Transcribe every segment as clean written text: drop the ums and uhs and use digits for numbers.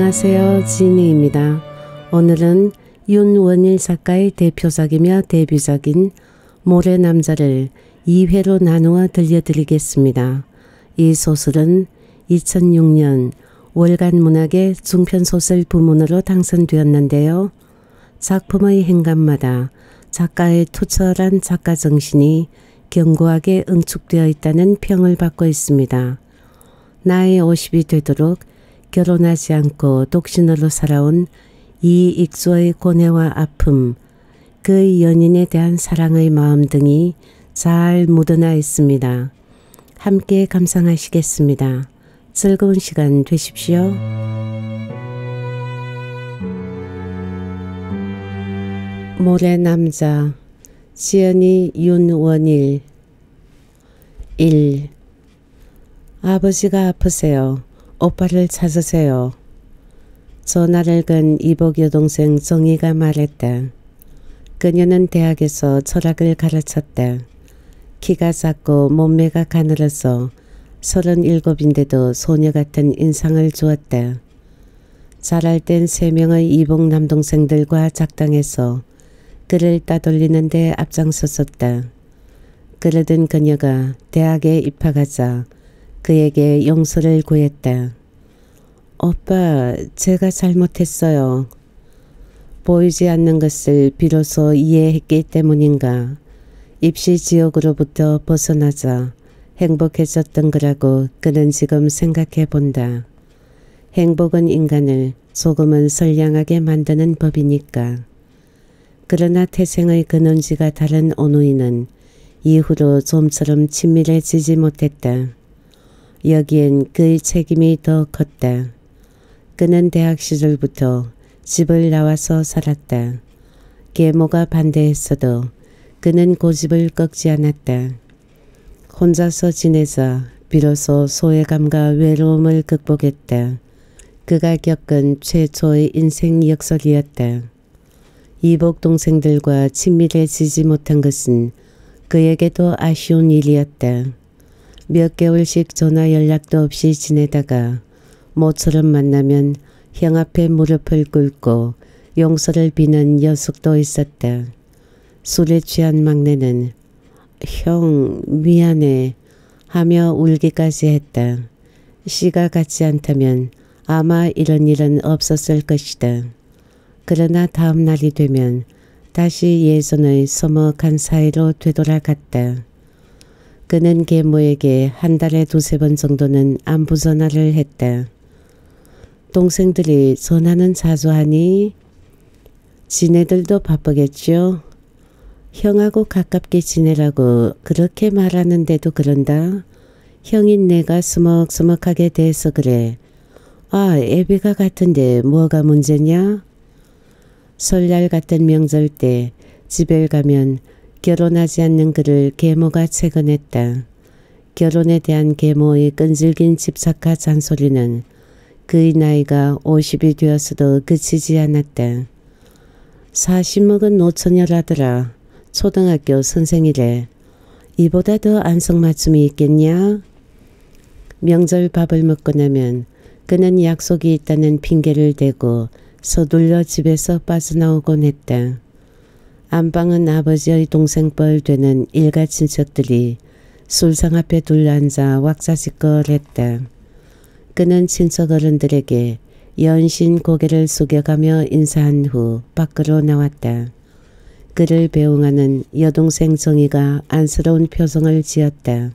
안녕하세요. 지니입니다. 오늘은 윤원일 작가의 대표작이며 데뷔작인 모래남자를 2회로 나누어 들려드리겠습니다. 이 소설은 2006년 월간문학의 중편소설 부문으로 당선되었는데요. 작품의 행간마다 작가의 투철한 작가정신이 견고하게 응축되어 있다는 평을 받고 있습니다. 나이 50이 되도록 결혼하지 않고 독신으로 살아온 이 익수의 고뇌와 아픔, 그 연인에 대한 사랑의 마음 등이 잘 묻어나 있습니다. 함께 감상하시겠습니다. 즐거운 시간 되십시오. 모래남자, 지연이 윤원일. 1. 아버지가 아프세요. 오빠를 찾으세요. 전화를 건 이복 여동생 정희가 말했다. 그녀는 대학에서 철학을 가르쳤다. 키가 작고 몸매가 가늘어서 37인데도 소녀 같은 인상을 주었다. 자랄 땐 3명의 이복 남동생들과 작당해서 그를 따돌리는데 앞장섰었다. 그러던 그녀가 대학에 입학하자 그에게 용서를 구했다. 오빠, 제가 잘못했어요. 보이지 않는 것을 비로소 이해했기 때문인가. 입시 지옥으로부터 벗어나자 행복해졌던 거라고 그는 지금 생각해 본다. 행복은 인간을 조금은 선량하게 만드는 법이니까. 그러나 태생의 근원지가 다른 오누이는 이후로 좀처럼 친밀해지지 못했다. 여기엔 그의 책임이 더 컸다. 그는 대학 시절부터 집을 나와서 살았다. 계모가 반대했어도 그는 고집을 꺾지 않았다. 혼자서 지내자 비로소 소외감과 외로움을 극복했다. 그가 겪은 최초의 인생 역설이었다. 이복 동생들과 친밀해지지 못한 것은 그에게도 아쉬운 일이었다. 몇 개월씩 전화 연락도 없이 지내다가 모처럼 만나면 형 앞에 무릎을 꿇고 용서를 비는 녀석도 있었다. 술에 취한 막내는 형 미안해 하며 울기까지 했다. 씨가 같지 않다면 아마 이런 일은 없었을 것이다. 그러나 다음 날이 되면 다시 예전의 서먹한 사이로 되돌아갔다. 그는 계모에게 한 달에 2-3번 정도는 안부 전화를 했다. 동생들이 전화는 자주 하니? 지네들도 바쁘겠죠? 형하고 가깝게 지내라고 그렇게 말하는데도 그런다. 형인 내가 서먹서먹하게 대해서 그래. 아, 애비가 같은데 뭐가 문제냐? 설날 같은 명절 때 집에 가면 결혼하지 않는 그를 계모가 채근했다. 결혼에 대한 계모의 끈질긴 집착과 잔소리는 그의 나이가 50이 되었어도 그치지 않았다. 40 먹은 노처녀라더라. 초등학교 선생이래. 이보다 더 안성맞춤이 있겠냐? 명절 밥을 먹고 나면 그는 약속이 있다는 핑계를 대고 서둘러 집에서 빠져나오곤 했다. 안방은 아버지의 동생뻘 되는 일가 친척들이 술상 앞에 둘러앉아 왁자지껄했다. 그는 친척 어른들에게 연신 고개를 숙여가며 인사한 후 밖으로 나왔다. 그를 배웅하는 여동생 정희가 안쓰러운 표정을 지었다.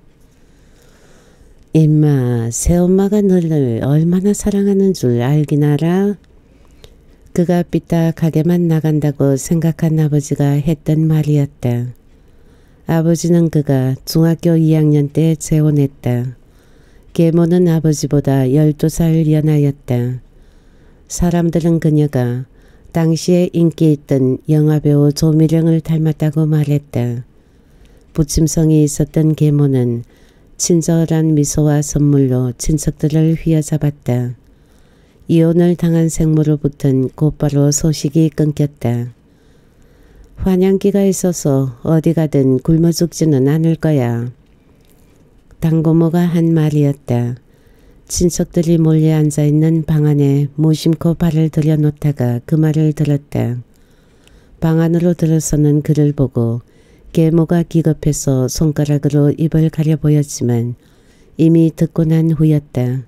임마, 새엄마가 너를 얼마나 사랑하는 줄 알긴 알아? 그가 삐딱하게만 나간다고 생각한 아버지가 했던 말이었다. 아버지는 그가 중학교 2학년 때 재혼했다. 계모는 아버지보다 12살 연하였다. 사람들은 그녀가 당시에 인기 있던 영화배우 조미령을 닮았다고 말했다. 부침성이 있었던 계모는 친절한 미소와 선물로 친척들을 휘어잡았다. 이혼을 당한 생모로부터는 곧바로 소식이 끊겼다. 환양기가 있어서 어디 가든 굶어 죽지는 않을 거야. 당고모가 한 말이었다. 친척들이 몰려 앉아있는 방 안에 무심코 발을 들여놓다가 그 말을 들었다. 방 안으로 들어서는 그를 보고 계모가 기겁해서 손가락으로 입을 가려 보였지만 이미 듣고 난 후였다.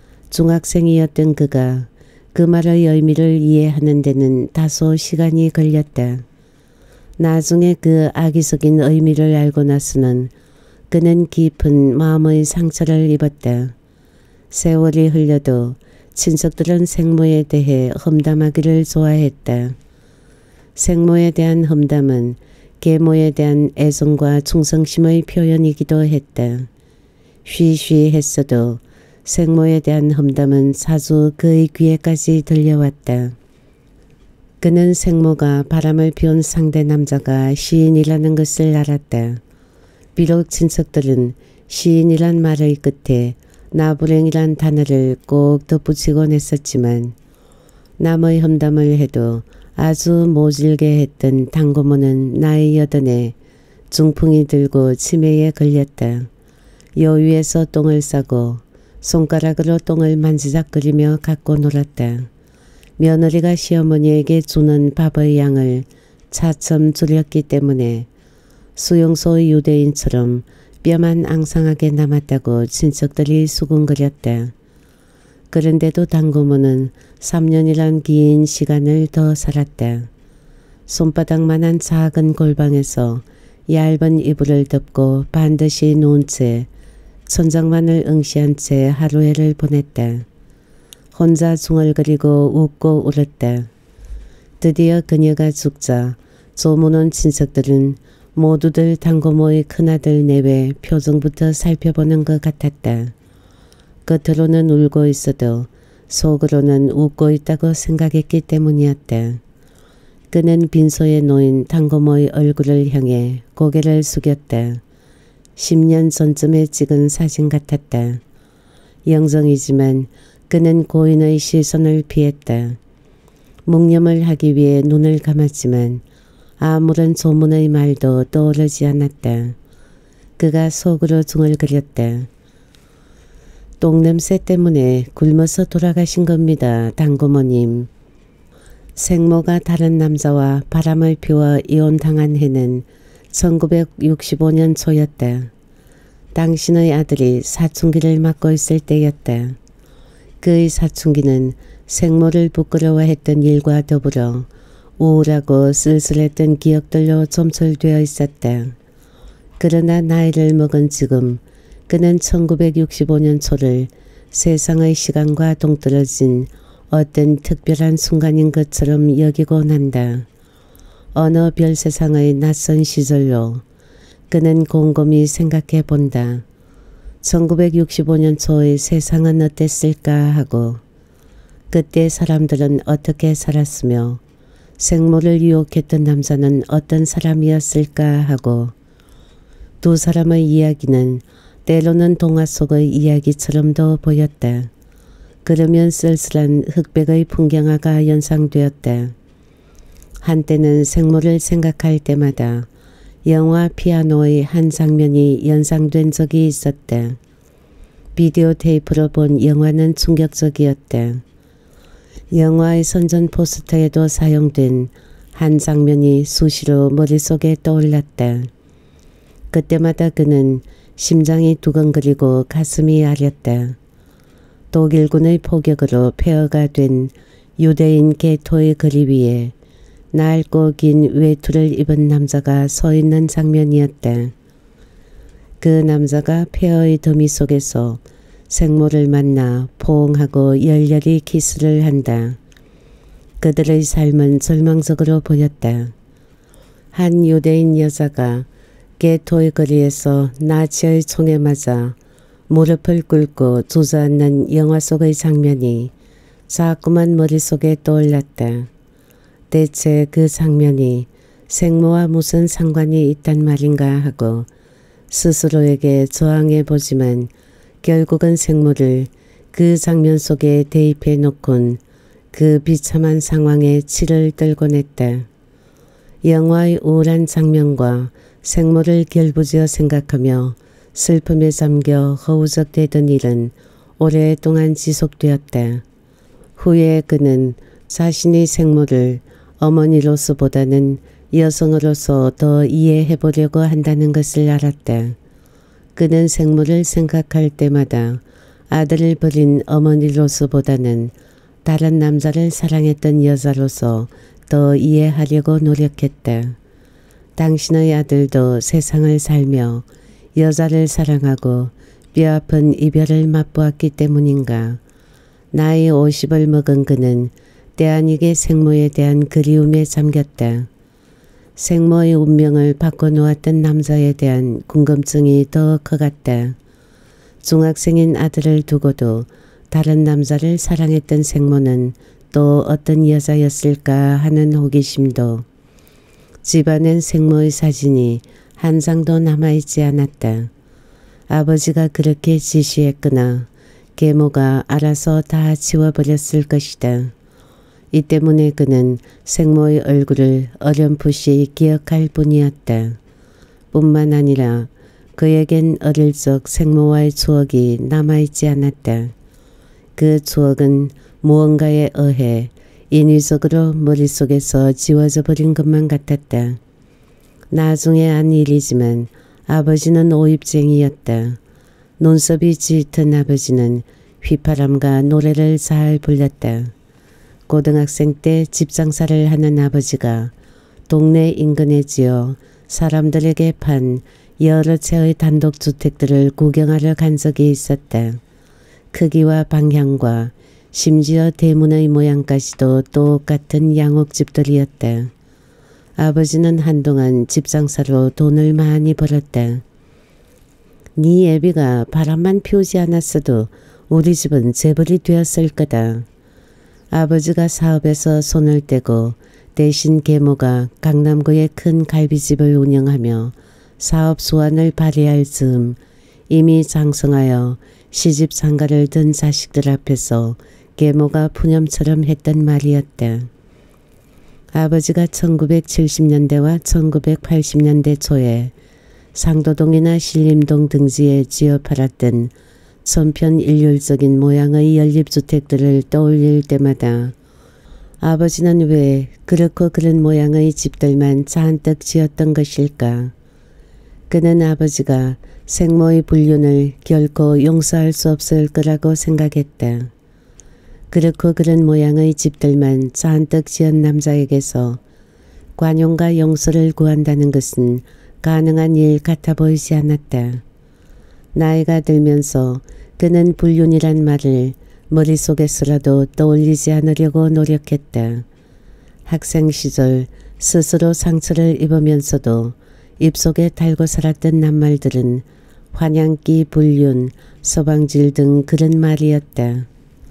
중학생이었던 그가 그 말의 의미를 이해하는 데는 다소 시간이 걸렸다. 나중에 그 악의적인 의미를 알고 나서는 그는 깊은 마음의 상처를 입었다. 세월이 흘려도 친척들은 생모에 대해 험담하기를 좋아했다. 생모에 대한 험담은 계모에 대한 애정과 충성심의 표현이기도 했다. 쉬쉬했어도 생모에 대한 험담은 자주 그의 귀에까지 들려왔다. 그는 생모가 바람을 피운 상대 남자가 시인이라는 것을 알았다. 비록 친척들은 시인이란 말의 끝에 나불행이란 단어를 꼭 덧붙이곤 했었지만 남의 험담을 해도 아주 모질게 했던 당고모는 나이 8에 중풍이 들고 치매에 걸렸다. 요 위에서 똥을 싸고 손가락으로 똥을 만지작거리며 갖고 놀았다. 며느리가 시어머니에게 주는 밥의 양을 차츰 줄였기 때문에 수용소 유대인처럼 뼈만 앙상하게 남았다고 친척들이 수군거렸다. 그런데도 당고모는 3년이란 긴 시간을 더 살았다. 손바닥만한 작은 골방에서 얇은 이불을 덮고 반드시 누운 채 천장만을 응시한 채 하루해를 보냈다. 혼자 중얼거리고 웃고 울었다. 드디어 그녀가 죽자 조문온 친척들은 모두들 당고모의 큰아들 내외 표정부터 살펴보는 것 같았다. 겉으로는 울고 있어도 속으로는 웃고 있다고 생각했기 때문이었다. 그는 빈소에 놓인 당고모의 얼굴을 향해 고개를 숙였다. 10년 전쯤에 찍은 사진 같았다. 영정이지만 그는 고인의 시선을 피했다. 묵념을 하기 위해 눈을 감았지만 아무런 조문의 말도 떠오르지 않았다. 그가 속으로 중얼거렸다. 똥냄새 때문에 굶어서 돌아가신 겁니다, 당고모님. 생모가 다른 남자와 바람을 피워 이혼당한 해는 1965년 초였다. 당신의 아들이 사춘기를 맞고 있을 때였다. 그의 사춘기는 생모를 부끄러워했던 일과 더불어 우울하고 쓸쓸했던 기억들로 점철되어 있었다. 그러나 나이를 먹은 지금 그는 1965년 초를 세상의 시간과 동떨어진 어떤 특별한 순간인 것처럼 여기곤 한다. 어느 별세상의 낯선 시절로 그는 곰곰이 생각해 본다. 1965년 초의 세상은 어땠을까 하고 그때 사람들은 어떻게 살았으며 생모를 유혹했던 남자는 어떤 사람이었을까 하고 두 사람의 이야기는 때로는 동화 속의 이야기처럼도 보였다. 그러면 쓸쓸한 흑백의 풍경화가 연상되었다. 한때는 생모를 생각할 때마다 영화 피아노의 한 장면이 연상된 적이 있었다. 비디오 테이프로 본 영화는 충격적이었다. 영화의 선전 포스터에도 사용된 한 장면이 수시로 머릿속에 떠올랐다. 그때마다 그는 심장이 두근거리고 가슴이 아렸다. 독일군의 포격으로 폐허가 된 유대인 게토의 거리 위에 낡고 긴 외투를 입은 남자가 서 있는 장면이었다. 그 남자가 폐허의 더미 속에서 생모를 만나 포옹하고 열렬히 키스를 한다. 그들의 삶은 절망적으로 보였다. 한 유대인 여자가 게토의 거리에서 나치의 총에 맞아 무릎을 꿇고 주저앉는 영화 속의 장면이 자꾸만 머릿속에 떠올랐다. 대체 그 장면이 생모와 무슨 상관이 있단 말인가 하고 스스로에게 저항해보지만 결국은 생모를 그 장면 속에 대입해 놓곤 그 비참한 상황에 치를 떨곤 했다. 영화의 우울한 장면과 생모를 결부지어 생각하며 슬픔에 잠겨 허우적대던 일은 오랫동안 지속되었다. 후에 그는 자신의 생모를 어머니로서보다는 여성으로서 더 이해해 보려고 한다는 것을 알았다. 그는 생모를 생각할 때마다 아들을 버린 어머니로서보다는 다른 남자를 사랑했던 여자로서 더 이해하려고 노력했다. 당신의 아들도 세상을 살며 여자를 사랑하고 뼈아픈 이별을 맛보았기 때문인가. 나이 50을 먹은 그는 때 아니게 생모에 대한 그리움에 잠겼다. 생모의 운명을 바꿔놓았던 남자에 대한 궁금증이 더 커갔다. 중학생인 아들을 두고도 다른 남자를 사랑했던 생모는 또 어떤 여자였을까 하는 호기심도. 집안엔 생모의 사진이 한 장도 남아있지 않았다. 아버지가 그렇게 지시했거나 계모가 알아서 다 지워버렸을 것이다. 이 때문에 그는 생모의 얼굴을 어렴풋이 기억할 뿐이었다. 뿐만 아니라 그에겐 어릴 적 생모와의 추억이 남아있지 않았다. 그 추억은 무언가에 의해 인위적으로 머릿속에서 지워져 버린 것만 같았다. 나중에 안 일이지만 아버지는 오입쟁이였다. 눈썹이 짙은 아버지는 휘파람과 노래를 잘 불렀다. 고등학생 때 집장사를 하는 아버지가 동네 인근에 지어 사람들에게 판 여러 채의 단독주택들을 구경하러 간 적이 있었다. 크기와 방향과 심지어 대문의 모양까지도 똑같은 양옥집들이었다. 아버지는 한동안 집장사로 돈을 많이 벌었다. 네 애비가 바람만 피우지 않았어도 우리 집은 재벌이 되었을 거다. 아버지가 사업에서 손을 떼고 대신 계모가 강남구의 큰 갈비집을 운영하며 사업 수완을 발휘할 즈음 이미 장성하여 시집 장가를 든 자식들 앞에서 계모가 푸념처럼 했던 말이었다. 아버지가 1970년대와 1980년대 초에 상도동이나 신림동 등지에 지어 팔았던 천편일률적인 모양의 연립주택들을 떠올릴 때마다 아버지는 왜 그렇고 그런 모양의 집들만 잔뜩 지었던 것일까? 그는 아버지가 생모의 불륜을 결코 용서할 수 없을 거라고 생각했다. 그렇고 그런 모양의 집들만 잔뜩 지은 남자에게서 관용과 용서를 구한다는 것은 가능한 일 같아 보이지 않았다. 나이가 들면서 그는 불륜이란 말을 머릿속에서라도 떠올리지 않으려고 노력했다. 학생 시절 스스로 상처를 입으면서도 입속에 달고 살았던 낱말들은 환양기, 불륜, 서방질 등 그런 말이었다.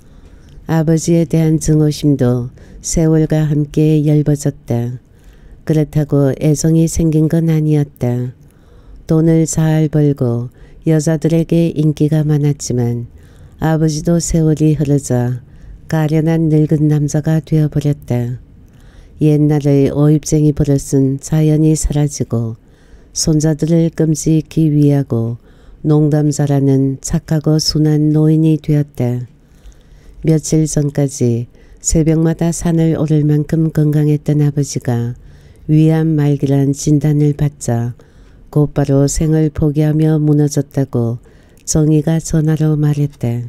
아버지에 대한 증오심도 세월과 함께 엷어졌다. 그렇다고 애정이 생긴 건 아니었다. 돈을 잘 벌고 여자들에게 인기가 많았지만 아버지도 세월이 흐르자 가련한 늙은 남자가 되어버렸다. 옛날의 오입쟁이 버릇은 자연히 사라지고 손자들을 끔찍히 위하고 농담 잘하는 착하고 순한 노인이 되었다. 며칠 전까지 새벽마다 산을 오를 만큼 건강했던 아버지가 위암 말기란 진단을 받자 곧바로 생을 포기하며 무너졌다고 정희가 전화로 말했다.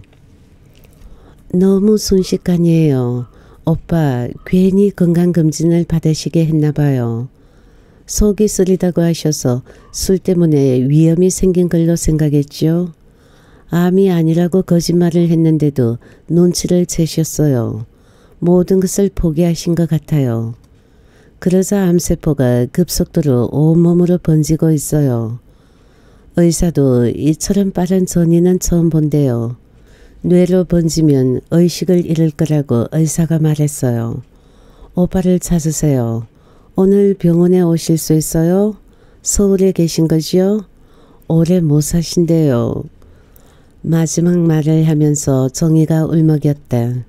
너무 순식간이에요. 오빠 괜히 건강검진을 받으시게 했나봐요. 속이 쓰리다고 하셔서 술 때문에 위험이 생긴 걸로 생각했죠. 암이 아니라고 거짓말을 했는데도 눈치를 채셨어요. 모든 것을 포기하신 것 같아요. 그러자 암세포가 급속도로 온몸으로 번지고 있어요. 의사도 이처럼 빠른 전이는 처음 본대요. 뇌로 번지면 의식을 잃을 거라고 의사가 말했어요. 오빠를 찾으세요. 오늘 병원에 오실 수 있어요? 서울에 계신 거지요? 오래 못 사신대요. 마지막 말을 하면서 정희가 울먹였다.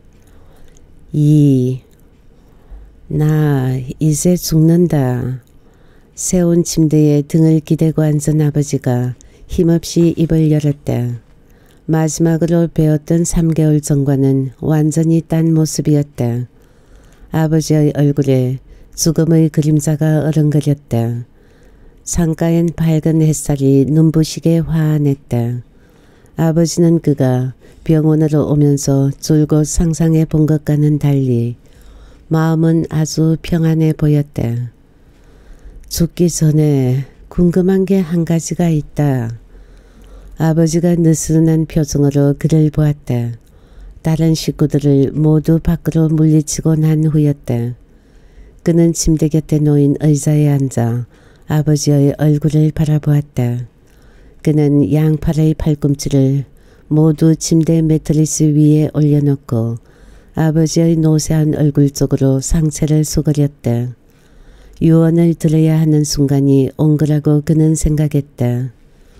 나 이제 죽는다. 세운 침대에 등을 기대고 앉은 아버지가 힘없이 입을 열었다. 마지막으로 배웠던 3개월 전과는 완전히 딴 모습이었다. 아버지의 얼굴에 죽음의 그림자가 어른거렸다. 창가엔 밝은 햇살이 눈부시게 화환했다. 아버지는 그가 병원으로 오면서 줄곧 상상해 본 것과는 달리 마음은 아주 평안해 보였다. 죽기 전에 궁금한 게 한 가지가 있다. 아버지가 느슨한 표정으로 그를 보았다. 다른 식구들을 모두 밖으로 물리치고 난 후였다. 그는 침대 곁에 놓인 의자에 앉아 아버지의 얼굴을 바라보았다. 그는 양팔의 팔꿈치를 모두 침대 매트리스 위에 올려놓고 아버지의 노쇠한 얼굴 쪽으로 상체를 수그렸다. 유언을 들어야 하는 순간이 온 거라고 그는 생각했다.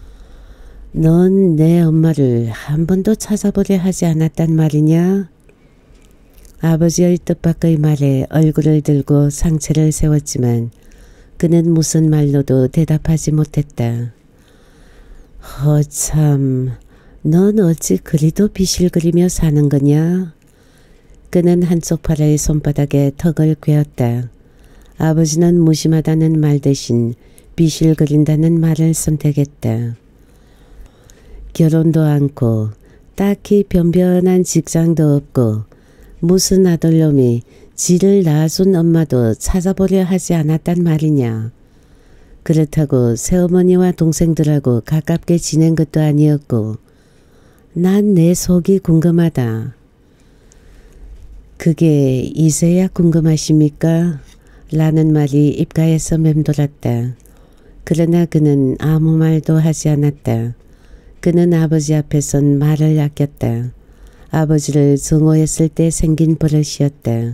넌 내 엄마를 한 번도 찾아보려 하지 않았단 말이냐? 아버지의 뜻밖의 말에 얼굴을 들고 상체를 세웠지만 그는 무슨 말로도 대답하지 못했다. 허참, 넌 어찌 그리도 빗을 그리며 사는 거냐? 그는 한쪽 팔의 손바닥에 턱을 꿰었다. 아버지는 무심하다는 말 대신 빗을 그린다는 말을 선택했다. 결혼도 않고 딱히 변변한 직장도 없고 무슨 아들놈이 지를 낳아준 엄마도 찾아보려 하지 않았단 말이냐. 그렇다고 새어머니와 동생들하고 가깝게 지낸 것도 아니었고 난 내 속이 궁금하다. 그게 이제야 궁금하십니까? 라는 말이 입가에서 맴돌았다. 그러나 그는 아무 말도 하지 않았다. 그는 아버지 앞에선 말을 아꼈다. 아버지를 증오했을 때 생긴 버릇이었다.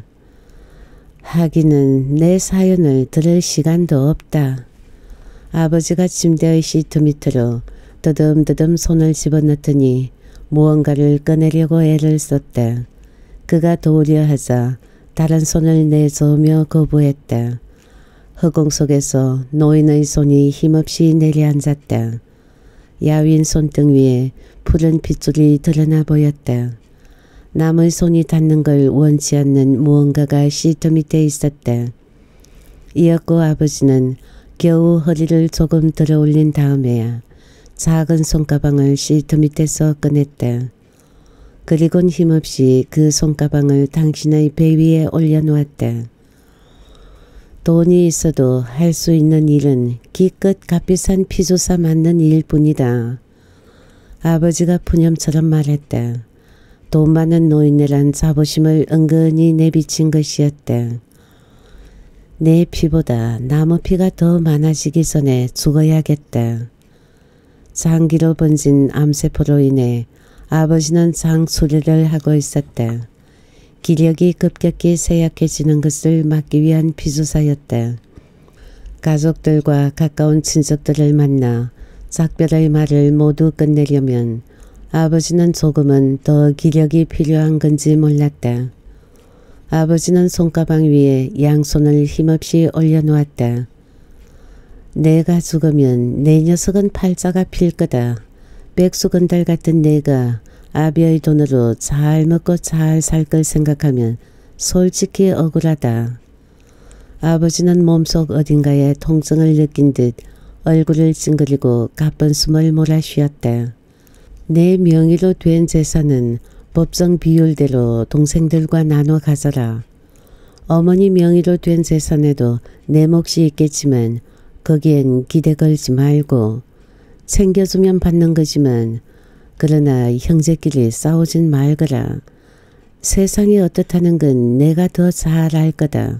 하기는 내 사연을 들을 시간도 없다. 아버지가 침대의 시트 밑으로 더듬더듬 손을 집어넣더니 무언가를 꺼내려고 애를 썼다. 그가 도우려 하자 다른 손을 내저으며 거부했다. 허공 속에서 노인의 손이 힘없이 내려앉았다. 야윈 손등 위에 푸른 핏줄이 드러나 보였다. 남의 손이 닿는 걸 원치 않는 무언가가 시트 밑에 있었다. 이었고 아버지는 겨우 허리를 조금 들어 올린 다음에야 작은 손가방을 시트 밑에서 꺼냈다. 그리곤 힘없이 그 손가방을 당신의 배 위에 올려놓았다. 돈이 있어도 할 수 있는 일은 기껏 값비싼 피조사 맞는 일뿐이다. 아버지가 푸념처럼 말했다. 돈 많은 노인네란 자부심을 은근히 내비친 것이었다. 내 피보다 나무 피가 더 많아지기 전에 죽어야겠다. 장기로 번진 암세포로 인해 아버지는 장수리를 하고 있었다. 기력이 급격히 쇠약해지는 것을 막기 위한 비주사였다. 가족들과 가까운 친척들을 만나 작별의 말을 모두 끝내려면 아버지는 조금은 더 기력이 필요한 건지 몰랐다. 아버지는 손가방 위에 양손을 힘없이 올려놓았다. 내가 죽으면 내 녀석은 팔자가 필 거다. 백수건달 같은 내가 아비의 돈으로 잘 먹고 잘 살 걸 생각하면 솔직히 억울하다. 아버지는 몸속 어딘가에 통증을 느낀 듯 얼굴을 찡그리고 가쁜 숨을 몰아쉬었다. 내 명의로 된 재산은 법정 비율대로 동생들과 나눠 가져라. 어머니 명의로 된 재산에도 내 몫이 있겠지만 거기엔 기대 걸지 말고 챙겨주면 받는 거지만 그러나 형제끼리 싸우진 말거라. 세상이 어떻다는 건 내가 더 잘 알 거다.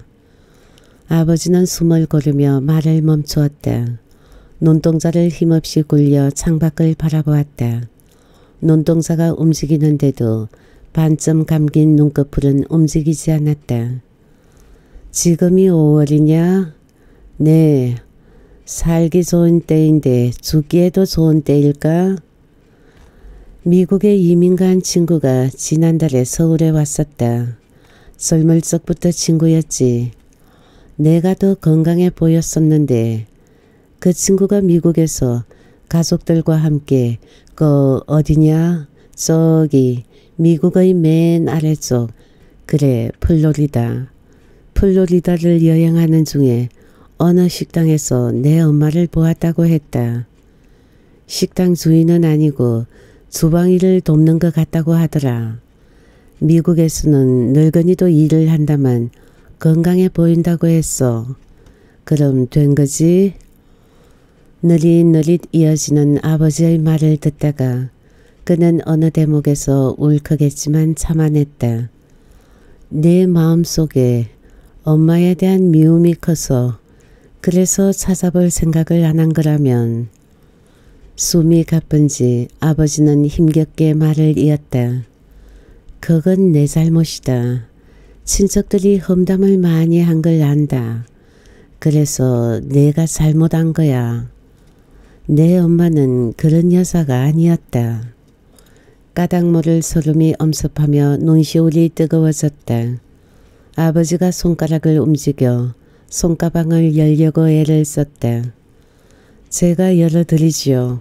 아버지는 숨을 고르며 말을 멈추었다. 눈동자를 힘없이 굴려 창밖을 바라보았다. 눈동자가 움직이는데도 반쯤 감긴 눈꺼풀은 움직이지 않았다. 지금이 5월이냐? 네. 살기 좋은 때인데 죽기에도 좋은 때일까? 미국에 이민 간 친구가 지난달에 서울에 왔었다. 젊을 적부터 친구였지. 내가 더 건강해 보였었는데 그 친구가 미국에서 가족들과 함께 어디냐? 저기 미국의 맨 아래쪽, 그래 플로리다. 플로리다를 여행하는 중에 어느 식당에서 내 엄마를 보았다고 했다. 식당 주인은 아니고 주방일을 돕는 것 같다고 하더라. 미국에서는 늙은이도 일을 한다만 건강해 보인다고 했어. 그럼 된 거지? 느릿느릿 이어지는 아버지의 말을 듣다가 그는 어느 대목에서 울컥했지만 참아냈다. 내 마음속에 엄마에 대한 미움이 커서 그래서 찾아볼 생각을 안 한 거라면. 숨이 가쁜지 아버지는 힘겹게 말을 이었다. 그건 내 잘못이다. 친척들이 험담을 많이 한 걸 안다. 그래서 내가 잘못한 거야. 내 엄마는 그런 여자가 아니었다. 까닭 모를 소름이 엄습하며 눈시울이 뜨거워졌다. 아버지가 손가락을 움직여 손가방을 열려고 애를 썼다. 제가 열어드리지요.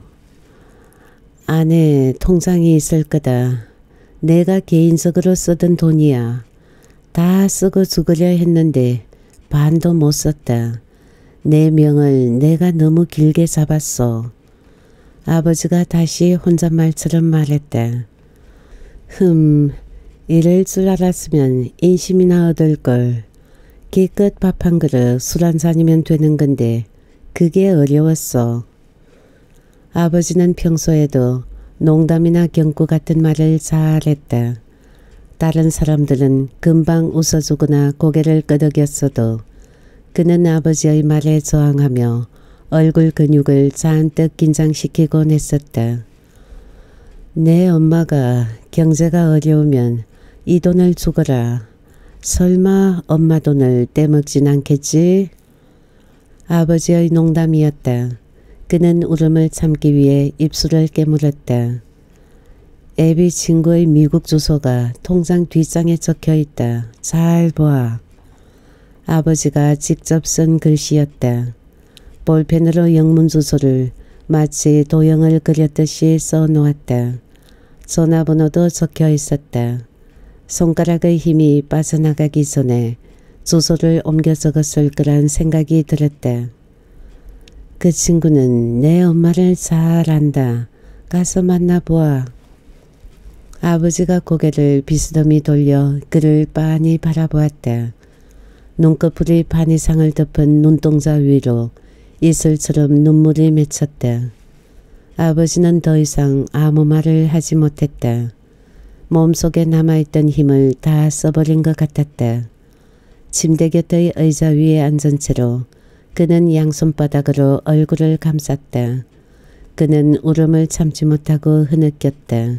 안에 통장이 있을 거다. 내가 개인적으로 쓰던 돈이야. 다 쓰고 죽으려 했는데 반도 못 썼다. 내 명을 내가 너무 길게 잡았어. 아버지가 다시 혼잣말처럼 말했다. 이럴 줄 알았으면 인심이나 얻을걸. 기껏 밥 한 그릇 술 한 잔이면 되는 건데 그게 어려웠어. 아버지는 평소에도 농담이나 경고 같은 말을 잘했다. 다른 사람들은 금방 웃어주거나 고개를 끄덕였어도 그는 아버지의 말에 저항하며 얼굴 근육을 잔뜩 긴장시키곤 했었다. 내 엄마가 경제가 어려우면 이 돈을 주거라. 설마 엄마 돈을 떼먹진 않겠지? 아버지의 농담이었다. 그는 울음을 참기 위해 입술을 깨물었다. 애비 친구의 미국 주소가 통장 뒷장에 적혀있다. 잘 봐. 아버지가 직접 쓴 글씨였다. 볼펜으로 영문 주소를 마치 도형을 그렸듯이 써놓았다. 전화번호도 적혀 있었다. 손가락의 힘이 빠져나가기 전에 주소를 옮겨 적었을 거란 생각이 들었다. 그 친구는 내 엄마를 잘 안다. 가서 만나보아. 아버지가 고개를 비스듬히 돌려 그를 빤히 바라보았다. 눈꺼풀이 반 이상을 덮은 눈동자 위로 이슬처럼 눈물이 맺혔다. 아버지는 더 이상 아무 말을 하지 못했다. 몸속에 남아있던 힘을 다 써버린 것 같았다. 침대 곁의 의자 위에 앉은 채로 그는 양손바닥으로 얼굴을 감쌌다. 그는 울음을 참지 못하고 흐느꼈다.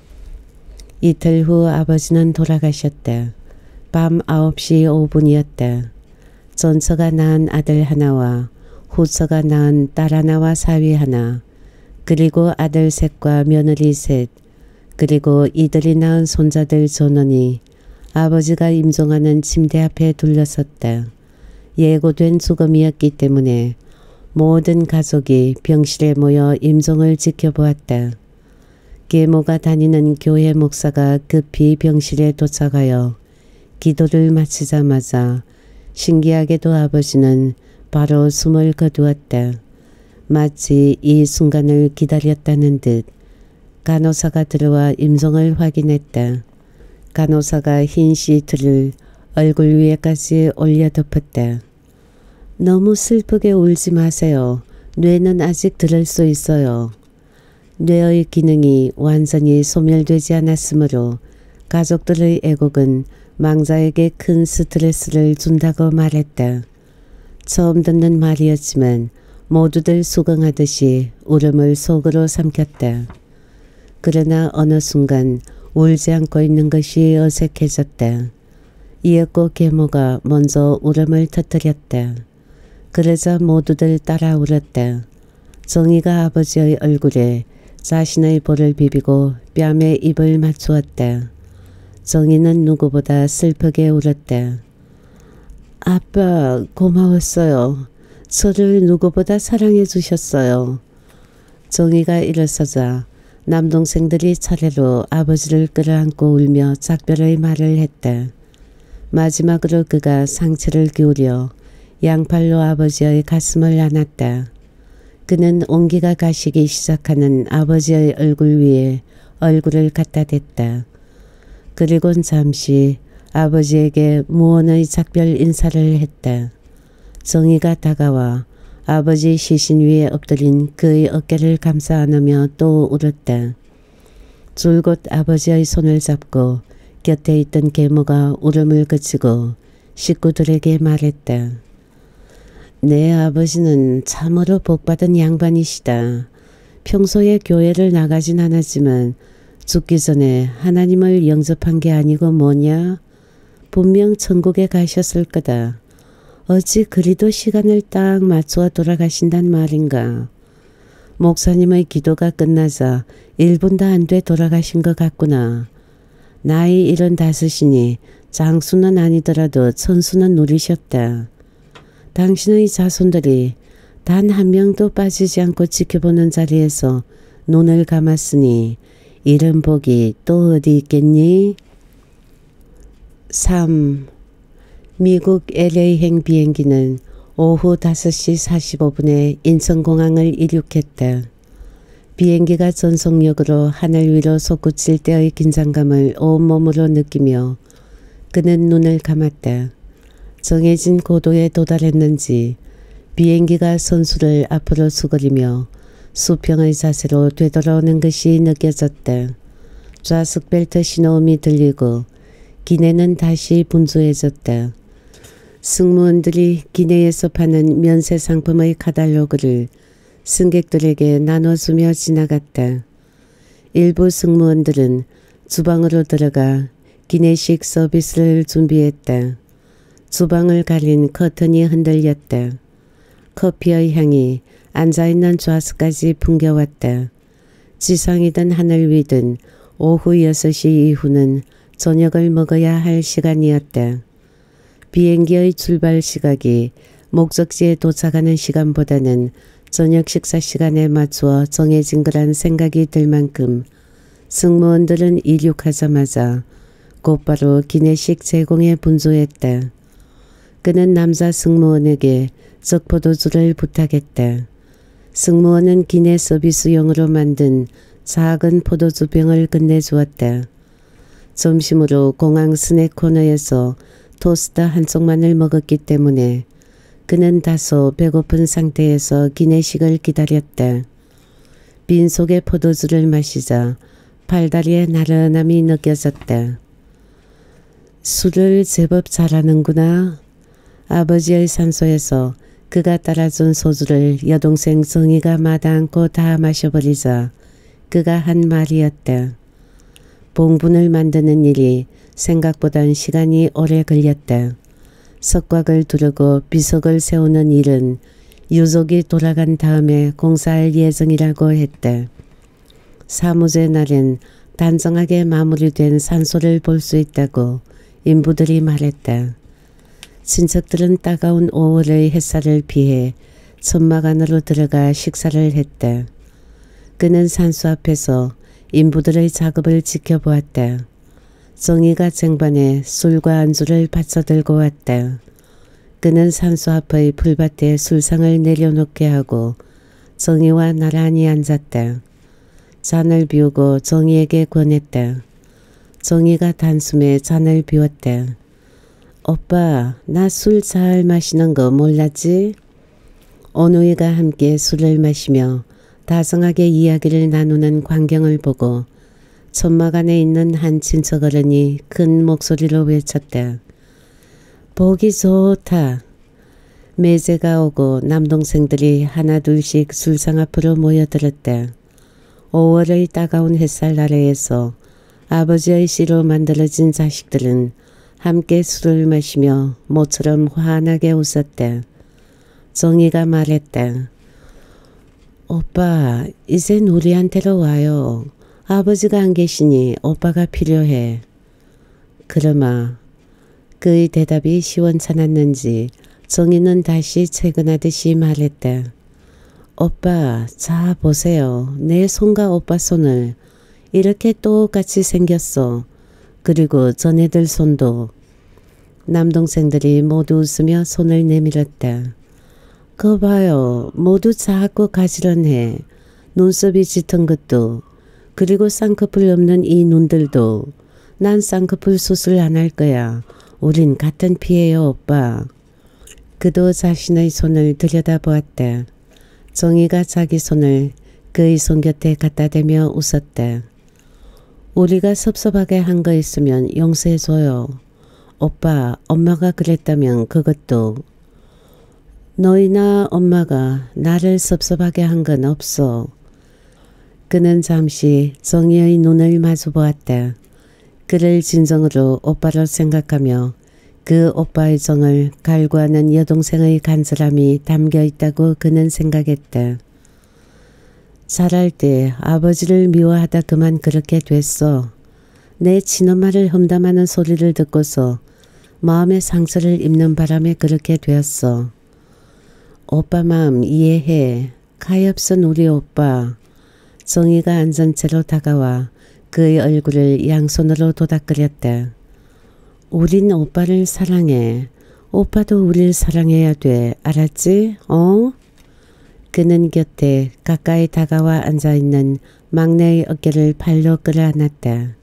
이틀 후 아버지는 돌아가셨다. 밤 9시 5분이었다. 전처가 낳은 아들 하나와 후처가 낳은 딸 하나와 사위 하나, 그리고 아들 셋과 며느리 셋, 그리고 이들이 낳은 손자들 전원이 아버지가 임종하는 침대 앞에 둘러섰다. 예고된 죽음이었기 때문에 모든 가족이 병실에 모여 임종을 지켜보았다. 계모가 다니는 교회 목사가 급히 병실에 도착하여 기도를 마치자마자 신기하게도 아버지는 바로 숨을 거두었다. 마치 이 순간을 기다렸다는 듯. 간호사가 들어와 임종을 확인했다. 간호사가 흰 시트를 얼굴 위에까지 올려 덮었다. 너무 슬프게 울지 마세요. 뇌는 아직 들을 수 있어요. 뇌의 기능이 완전히 소멸되지 않았으므로 가족들의 애곡은 망자에게 큰 스트레스를 준다고 말했다. 처음 듣는 말이었지만 모두들 수긍하듯이 울음을 속으로 삼켰다. 그러나 어느 순간 울지 않고 있는 것이 어색해졌다. 이윽고 계모가 먼저 울음을 터뜨렸다. 그러자 모두들 따라 울었다. 정희가 아버지의 얼굴에 자신의 볼을 비비고 뺨에 입을 맞추었다. 정희는 누구보다 슬프게 울었다. 아빠 고마웠어요. 저를 누구보다 사랑해 주셨어요. 정희가 일어서자 남동생들이 차례로 아버지를 끌어안고 울며 작별의 말을 했다. 마지막으로 그가 상체를 기울여 양팔로 아버지의 가슴을 안았다. 그는 온기가 가시기 시작하는 아버지의 얼굴 위에 얼굴을 갖다 댔다. 그리곤 잠시 아버지에게 무언의 작별 인사를 했다. 정희가 다가와 아버지 시신 위에 엎드린 그의 어깨를 감싸 안으며 또 울었다. 줄곧 아버지의 손을 잡고 곁에 있던 계모가 울음을 그치고 식구들에게 말했다. 내 아버지는 참으로 복받은 양반이시다. 평소에 교회를 나가진 않았지만 죽기 전에 하나님을 영접한 게 아니고 뭐냐? 분명 천국에 가셨을 거다. 어찌 그리도 시간을 딱 맞추어 돌아가신단 말인가. 목사님의 기도가 끝나자 1분도 안 돼 돌아가신 것 같구나. 나이 75이니 장수는 아니더라도 천수는 누리셨다. 당신의 자손들이 단 한 명도 빠지지 않고 지켜보는 자리에서 눈을 감았으니 이런 복이 또 어디 있겠니? 3. 미국 LA행 비행기는 오후 5시 45분에 인천공항을 이륙했다. 비행기가 전속력으로 하늘 위로 솟구칠 때의 긴장감을 온몸으로 느끼며 그는 눈을 감았다. 정해진 고도에 도달했는지 비행기가 선수를 앞으로 수그리며 수평의 자세로 되돌아오는 것이 느껴졌다. 좌석 벨트 신호음이 들리고 기내는 다시 분주해졌다. 승무원들이 기내에서 파는 면세 상품의 카탈로그를 승객들에게 나눠주며 지나갔다. 일부 승무원들은 주방으로 들어가 기내식 서비스를 준비했다. 주방을 가린 커튼이 흔들렸다. 커피의 향이 앉아있는 좌석까지 풍겨왔다. 지상이든 하늘 위든 오후 6시 이후는 저녁을 먹어야 할 시간이었다. 비행기의 출발 시각이 목적지에 도착하는 시간보다는 저녁 식사 시간에 맞추어 정해진 거란 생각이 들 만큼 승무원들은 이륙하자마자 곧바로 기내식 제공에 분주했다. 그는 남자 승무원에게 적포도주를 부탁했다. 승무원은 기내 서비스용으로 만든 작은 포도주병을 끝내주었다. 점심으로 공항 스낵 코너에서 토스트 한쪽만을 먹었기 때문에 그는 다소 배고픈 상태에서 기내식을 기다렸다. 빈속에 포도주를 마시자 팔다리에 나른함이 느껴졌다. 술을 제법 잘하는구나. 아버지의 산소에서 그가 따라준 소주를 여동생 정희가 마다않고 다 마셔버리자 그가 한 말이었다. 봉분을 만드는 일이 생각보단 시간이 오래 걸렸다. 석곽을 두르고 비석을 세우는 일은 유족이 돌아간 다음에 공사할 예정이라고 했다. 사무제 날엔 단정하게 마무리된 산소를 볼 수 있다고 인부들이 말했다. 친척들은 따가운 5월의 햇살을 피해 천막 안으로 들어가 식사를 했다. 그는 산소 앞에서 인부들의 작업을 지켜보았다. 정희가 쟁반에 술과 안주를 받쳐 들고 왔다. 그는 산소 앞의 풀밭에 술상을 내려놓게 하고 정희와 나란히 앉았다. 잔을 비우고 정희에게 권했다. 정희가 단숨에 잔을 비웠다. 오빠, 나 술 잘 마시는 거 몰랐지? 오누이가 함께 술을 마시며 다정하게 이야기를 나누는 광경을 보고 천막 안에 있는 한 친척 어른이 큰 목소리로 외쳤다. 보기 좋다. 매제가 오고 남동생들이 하나둘씩 술상 앞으로 모여들었다. 5월의 따가운 햇살 아래에서 아버지의 씨로 만들어진 자식들은 함께 술을 마시며 모처럼 환하게 웃었다. 정희가 말했다. 오빠, 이젠 우리한테로 와요. 아버지가 안 계시니 오빠가 필요해. 그러마. 그의 대답이 시원찮았는지 정희는 다시 채근하듯이 말했다. 오빠, 자 보세요. 내 손과 오빠 손을 이렇게 똑같이 생겼어. 그리고 전애들 손도. 남동생들이 모두 웃으며 손을 내밀었다. 거 봐요. 모두 자꾸 가지런해. 눈썹이 짙은 것도. 그리고 쌍꺼풀 없는 이 눈들도. 난 쌍꺼풀 수술 안 할 거야. 우린 같은 피예요, 오빠. 그도 자신의 손을 들여다보았다. 정희가 자기 손을 그의 손 곁에 갖다 대며 웃었다. 우리가 섭섭하게 한 거 있으면 용서해줘요. 오빠, 엄마가 그랬다면 그것도. 너희나 엄마가 나를 섭섭하게 한 건 없어. 그는 잠시 정희의 눈을 마주 보았다. 그를 진정으로 오빠로 생각하며 그 오빠의 정을 갈구하는 여동생의 간절함이 담겨 있다고 그는 생각했다. 자랄 때 아버지를 미워하다 그만 그렇게 됐어. 내 친엄마를 험담하는 소리를 듣고서 마음의 상처를 입는 바람에 그렇게 되었어. 오빠 마음 이해해. 가엾은 우리 오빠. 정희가 앉은 채로 다가와 그의 얼굴을 양손으로 도닥거렸다. 우린 오빠를 사랑해. 오빠도 우릴 사랑해야 돼. 알았지? 어? 그는 곁에 가까이 다가와 앉아있는 막내의 어깨를 팔로 끌어안았다.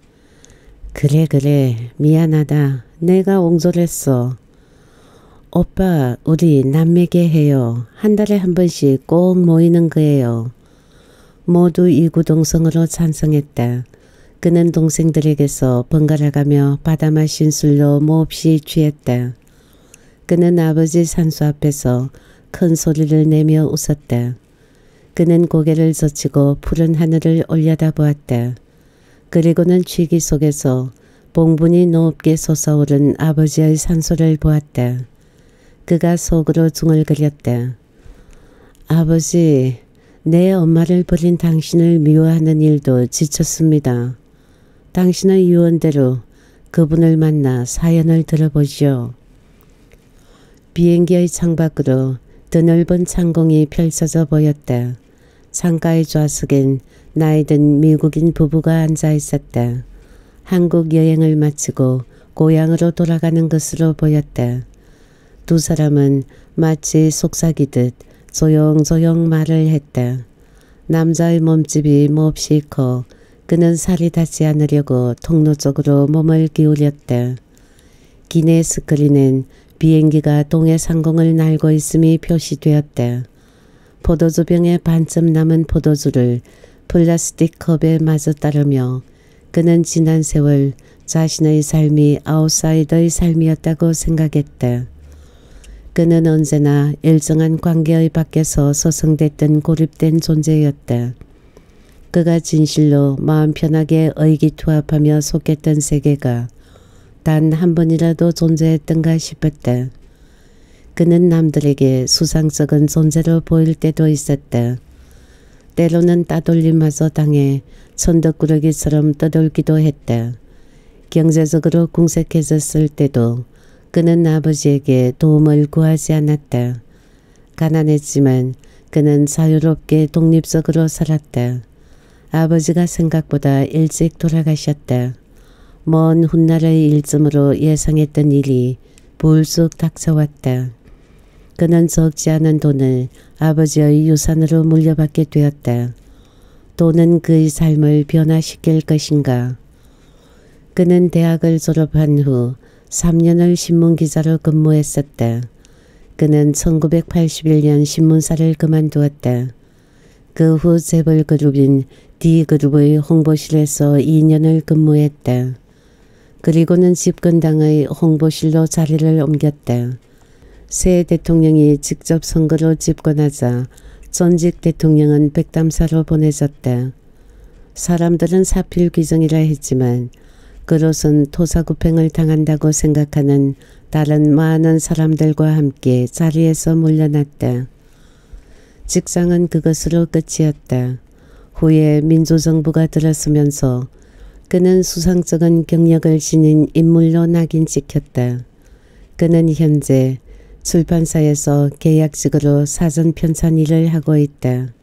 그래 미안하다. 내가 옹졸했어. 오빠 우리 남매게 해요. 한 달에 한 번씩 꼭 모이는 거예요. 모두 이구동성으로 찬성했다. 그는 동생들에게서 번갈아가며 받아 마신 술로 몹시 취했다. 그는 아버지 산수 앞에서 큰 소리를 내며 웃었다. 그는 고개를 젖히고 푸른 하늘을 올려다보았다. 그리고는 취기 속에서 봉분이 높게 솟아오른 아버지의 산소를 보았다. 그가 속으로 중얼거렸다. 아버지, 내 엄마를 버린 당신을 미워하는 일도 지쳤습니다. 당신의 유언대로 그분을 만나 사연을 들어보시오. 비행기의 창밖으로 드넓은 창공이 펼쳐져 보였다. 창가의 좌석엔 나이든 미국인 부부가 앉아 있었다. 한국 여행을 마치고 고향으로 돌아가는 것으로 보였다. 두 사람은 마치 속삭이듯 조용조용 말을 했다. 남자의 몸집이 몹시 커 그는 살이 닿지 않으려고 통로 쪽으로 몸을 기울였다. 기내 스크린엔 비행기가 동해 상공을 날고 있음이 표시되었다. 포도주병에 반쯤 남은 포도주를 플라스틱 컵에 마저 따르며 그는 지난 세월 자신의 삶이 아웃사이더의 삶이었다고 생각했다. 그는 언제나 일정한 관계의 밖에서 소성됐던 고립된 존재였다. 그가 진실로 마음 편하게 의기투합하며 속했던 세계가 단 한 번이라도 존재했던가 싶었다. 그는 남들에게 수상쩍은 존재로 보일 때도 있었다. 때로는 따돌림마저 당해 천덕꾸러기처럼 떠돌기도 했다. 경제적으로 궁색해졌을 때도 그는 아버지에게 도움을 구하지 않았다. 가난했지만 그는 자유롭게 독립적으로 살았다. 아버지가 생각보다 일찍 돌아가셨다. 먼 훗날의 일쯤으로 예상했던 일이 불쑥 닥쳐왔다. 그는 적지 않은 돈을 아버지의 유산으로 물려받게 되었다. 돈은 그의 삶을 변화시킬 것인가. 그는 대학을 졸업한 후 3년을 신문기자로 근무했었다. 그는 1981년 신문사를 그만두었다. 그 후 재벌그룹인 D그룹의 홍보실에서 2년을 근무했다. 그리고는 집권당의 홍보실로 자리를 옮겼다. 새 대통령이 직접 선거로 집권하자 전직 대통령은 백담사로 보내졌다. 사람들은 사필귀정이라 했지만 그로선 토사구팽을 당한다고 생각하는 다른 많은 사람들과 함께 자리에서 물러났다. 직장은 그것으로 끝이었다. 후에 민주정부가 들어서면서 그는 수상쩍은 경력을 지닌 인물로 낙인 찍혔다. 그는 현재 출판사에서 계약직으로 사전 편찬 일을 하고 있다.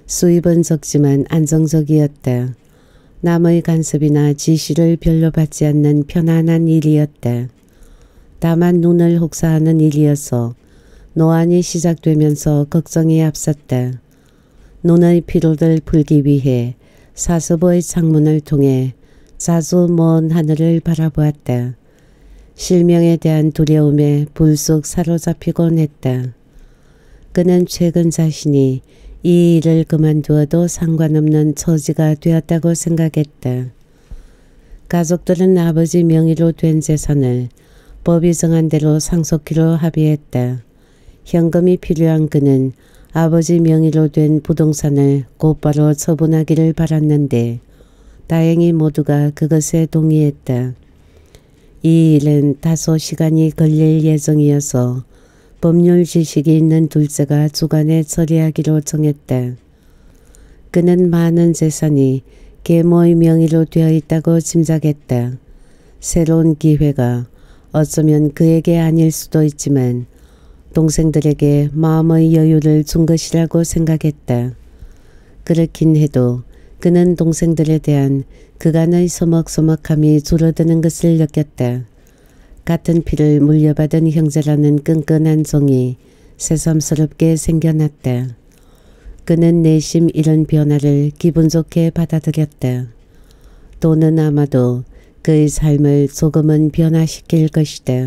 수입은 적지만 안정적이었다. 남의 간섭이나 지시를 별로 받지 않는 편안한 일이었다. 다만 눈을 혹사하는 일이어서 노안이 시작되면서 걱정이 앞섰다. 눈의 피로를 풀기 위해 사서부의 창문을 통해 자주 먼 하늘을 바라보았다. 실명에 대한 두려움에 불쑥 사로잡히곤 했다. 그는 최근 자신이 이 일을 그만두어도 상관없는 처지가 되었다고 생각했다. 가족들은 아버지 명의로 된 재산을 법이 정한 대로 상속키로 합의했다. 현금이 필요한 그는 아버지 명의로 된 부동산을 곧바로 처분하기를 바랐는데 다행히 모두가 그것에 동의했다. 이 일은 다소 시간이 걸릴 예정이어서 법률 지식이 있는 둘째가 주관에 처리하기로 정했다. 그는 많은 재산이 계모의 명의로 되어 있다고 짐작했다. 새로운 기회가 어쩌면 그에게 아닐 수도 있지만 동생들에게 마음의 여유를 준 것이라고 생각했다. 그렇긴 해도 그는 동생들에 대한 그간의 서먹서먹함이 줄어드는 것을 느꼈다. 같은 피를 물려받은 형제라는 끈끈한 정이 새삼스럽게 생겨났다. 그는 내심 이런 변화를 기분 좋게 받아들였다. 돈은 아마도 그의 삶을 조금은 변화시킬 것이다.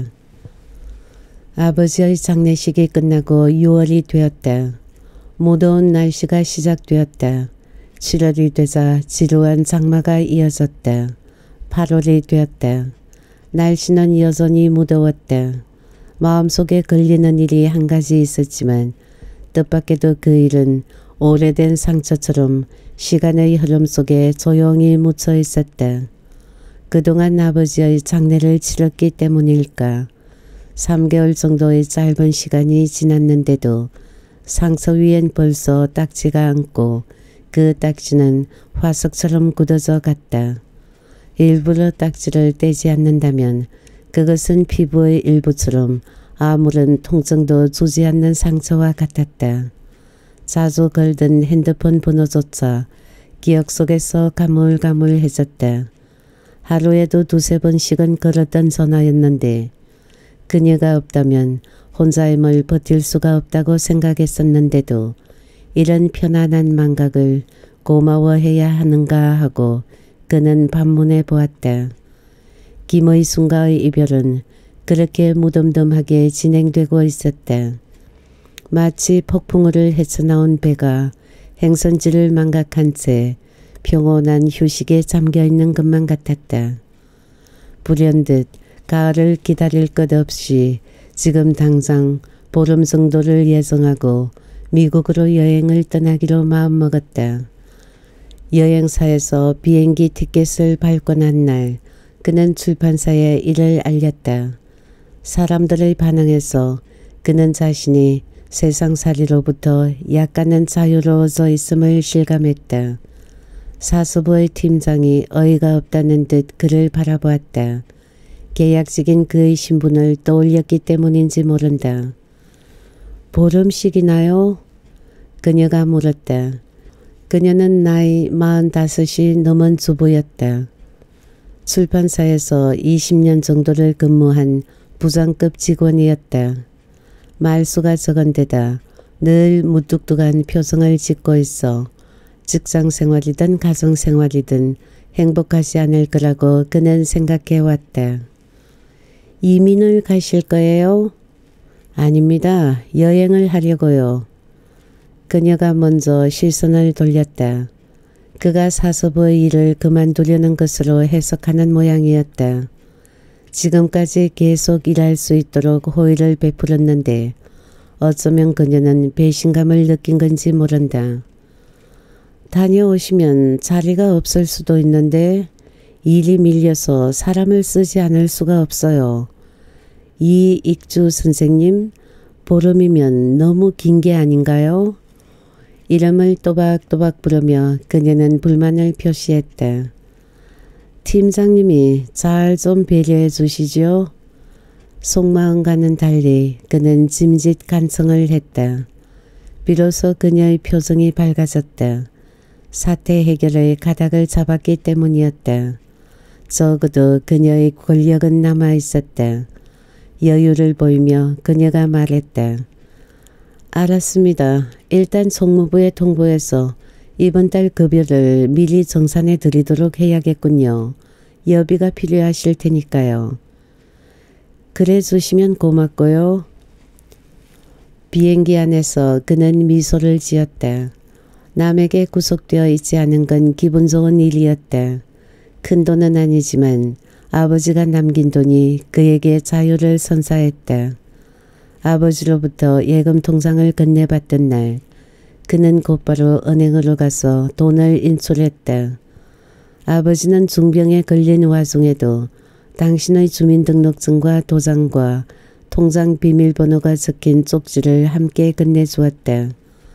아버지의 장례식이 끝나고 6월이 되었다. 무더운 날씨가 시작되었다. 7월이 되자 지루한 장마가 이어졌다. 8월이 되었다. 날씨는 여전히 무더웠다. 마음속에 걸리는 일이 한 가지 있었지만 뜻밖에도 그 일은 오래된 상처처럼 시간의 흐름 속에 조용히 묻혀 있었다. 그동안 아버지의 장례를 치렀기 때문일까. 3개월 정도의 짧은 시간이 지났는데도 상처 위엔 벌써 딱지가 앉고 그 딱지는 화석처럼 굳어져 갔다. 일부러 딱지를 떼지 않는다면 그것은 피부의 일부처럼 아무런 통증도 주지 않는 상처와 같았다. 자주 걸던 핸드폰 번호조차 기억 속에서 가물가물해졌다. 하루에도 2~3번씩은 걸었던 전화였는데 그녀가 없다면 혼자임을 버틸 수가 없다고 생각했었는데도 이런 편안한 망각을 고마워해야 하는가 하고 그는 반문해 보았다. 김의 순가의 이별은 그렇게 무덤덤하게 진행되고 있었다. 마치 폭풍우를 헤쳐나온 배가 행선지를 망각한 채 평온한 휴식에 잠겨있는 것만 같았다. 불현듯 가을을 기다릴 것 없이 지금 당장 보름 정도를 예정하고 미국으로 여행을 떠나기로 마음먹었다. 여행사에서 비행기 티켓을 발권한 날 그는 출판사에 이를 알렸다. 사람들의 반응에서 그는 자신이 세상살이로부터 약간은 자유로워져 있음을 실감했다. 사수부의 팀장이 어이가 없다는 듯 그를 바라보았다. 계약직인 그의 신분을 떠올렸기 때문인지 모른다. 보름씩이나요? 그녀가 물었다. 그녀는 나이 45이 넘은 주부였다. 출판사에서 20년 정도를 근무한 부장급 직원이었다. 말수가 적은 데다 늘 무뚝뚝한 표정을 짓고 있어 직장생활이든 가정생활이든 행복하지 않을 거라고 그는 생각해왔다. 이민을 가실 거예요? 아닙니다. 여행을 하려고요. 그녀가 먼저 시선을 돌렸다. 그가 사서부의 일을 그만두려는 것으로 해석하는 모양이었다. 지금까지 계속 일할 수 있도록 호의를 베풀었는데 어쩌면 그녀는 배신감을 느낀 건지 모른다. 다녀오시면 자리가 없을 수도 있는데 일이 밀려서 사람을 쓰지 않을 수가 없어요. 이익주 선생님, 보름이면 너무 긴 게 아닌가요? 이름을 또박또박 부르며 그녀는 불만을 표시했다. 팀장님이 잘 좀 배려해 주시죠. 속마음과는 달리 그는 짐짓 간청을 했다. 비로소 그녀의 표정이 밝아졌다. 사태 해결의 가닥을 잡았기 때문이었다. 적어도 그녀의 권력은 남아있었다. 여유를 보이며 그녀가 말했다. 알았습니다. 일단 총무부에 통보해서 이번 달 급여를 미리 정산해 드리도록 해야겠군요. 여비가 필요하실 테니까요. 그래 주시면 고맙고요. 비행기 안에서 그는 미소를 지었다. 남에게 구속되어 있지 않은 건 기분 좋은 일이었다. 큰 돈은 아니지만 아버지가 남긴 돈이 그에게 자유를 선사했다. 아버지로부터 예금 통장을 건네받던 날 그는 곧바로 은행으로 가서 돈을 인출했다. 아버지는 중병에 걸린 와중에도 당신의 주민등록증과 도장과 통장 비밀번호가 적힌 쪽지를 함께 건네주었다.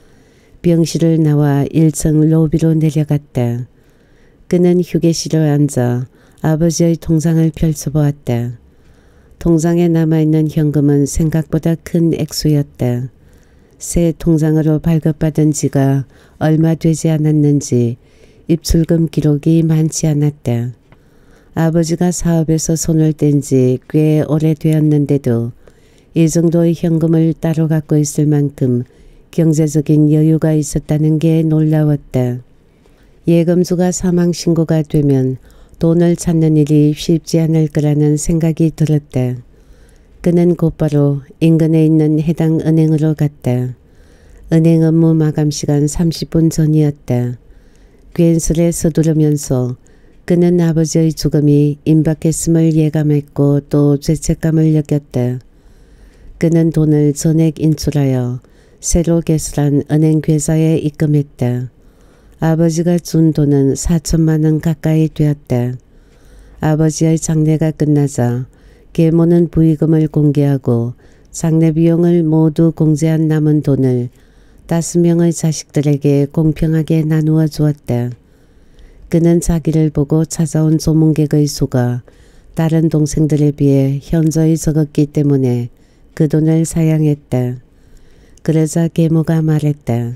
병실을 나와 1층 로비로 내려갔다. 그는 휴게실에 앉아 아버지의 통장을 펼쳐보았다. 통장에 남아있는 현금은 생각보다 큰 액수였다. 새 통장으로 발급받은 지가 얼마 되지 않았는지 입출금 기록이 많지 않았다. 아버지가 사업에서 손을 뗀 지 꽤 오래되었는데도 이 정도의 현금을 따로 갖고 있을 만큼 경제적인 여유가 있었다는 게 놀라웠다. 예금주가 사망신고가 되면 돈을 찾는 일이 쉽지 않을 거라는 생각이 들었다. 그는 곧바로 인근에 있는 해당 은행으로 갔다. 은행 업무 마감 시간 30분 전이었다. 괜스레 서두르면서 그는 아버지의 죽음이 임박했음을 예감했고 또 죄책감을 느꼈다. 그는 돈을 전액 인출하여 새로 개설한 은행 괴사에 입금했다. 아버지가 준 돈은 4천만 원 가까이 되었다. 아버지의 장례가 끝나자 계모는 부의금을 공개하고 장례 비용을 모두 공제한 남은 돈을 5명의 자식들에게 공평하게 나누어 주었다. 그는 자기를 보고 찾아온 조문객의 수가 다른 동생들에 비해 현저히 적었기 때문에 그 돈을 사양했다. 그러자 계모가 말했다.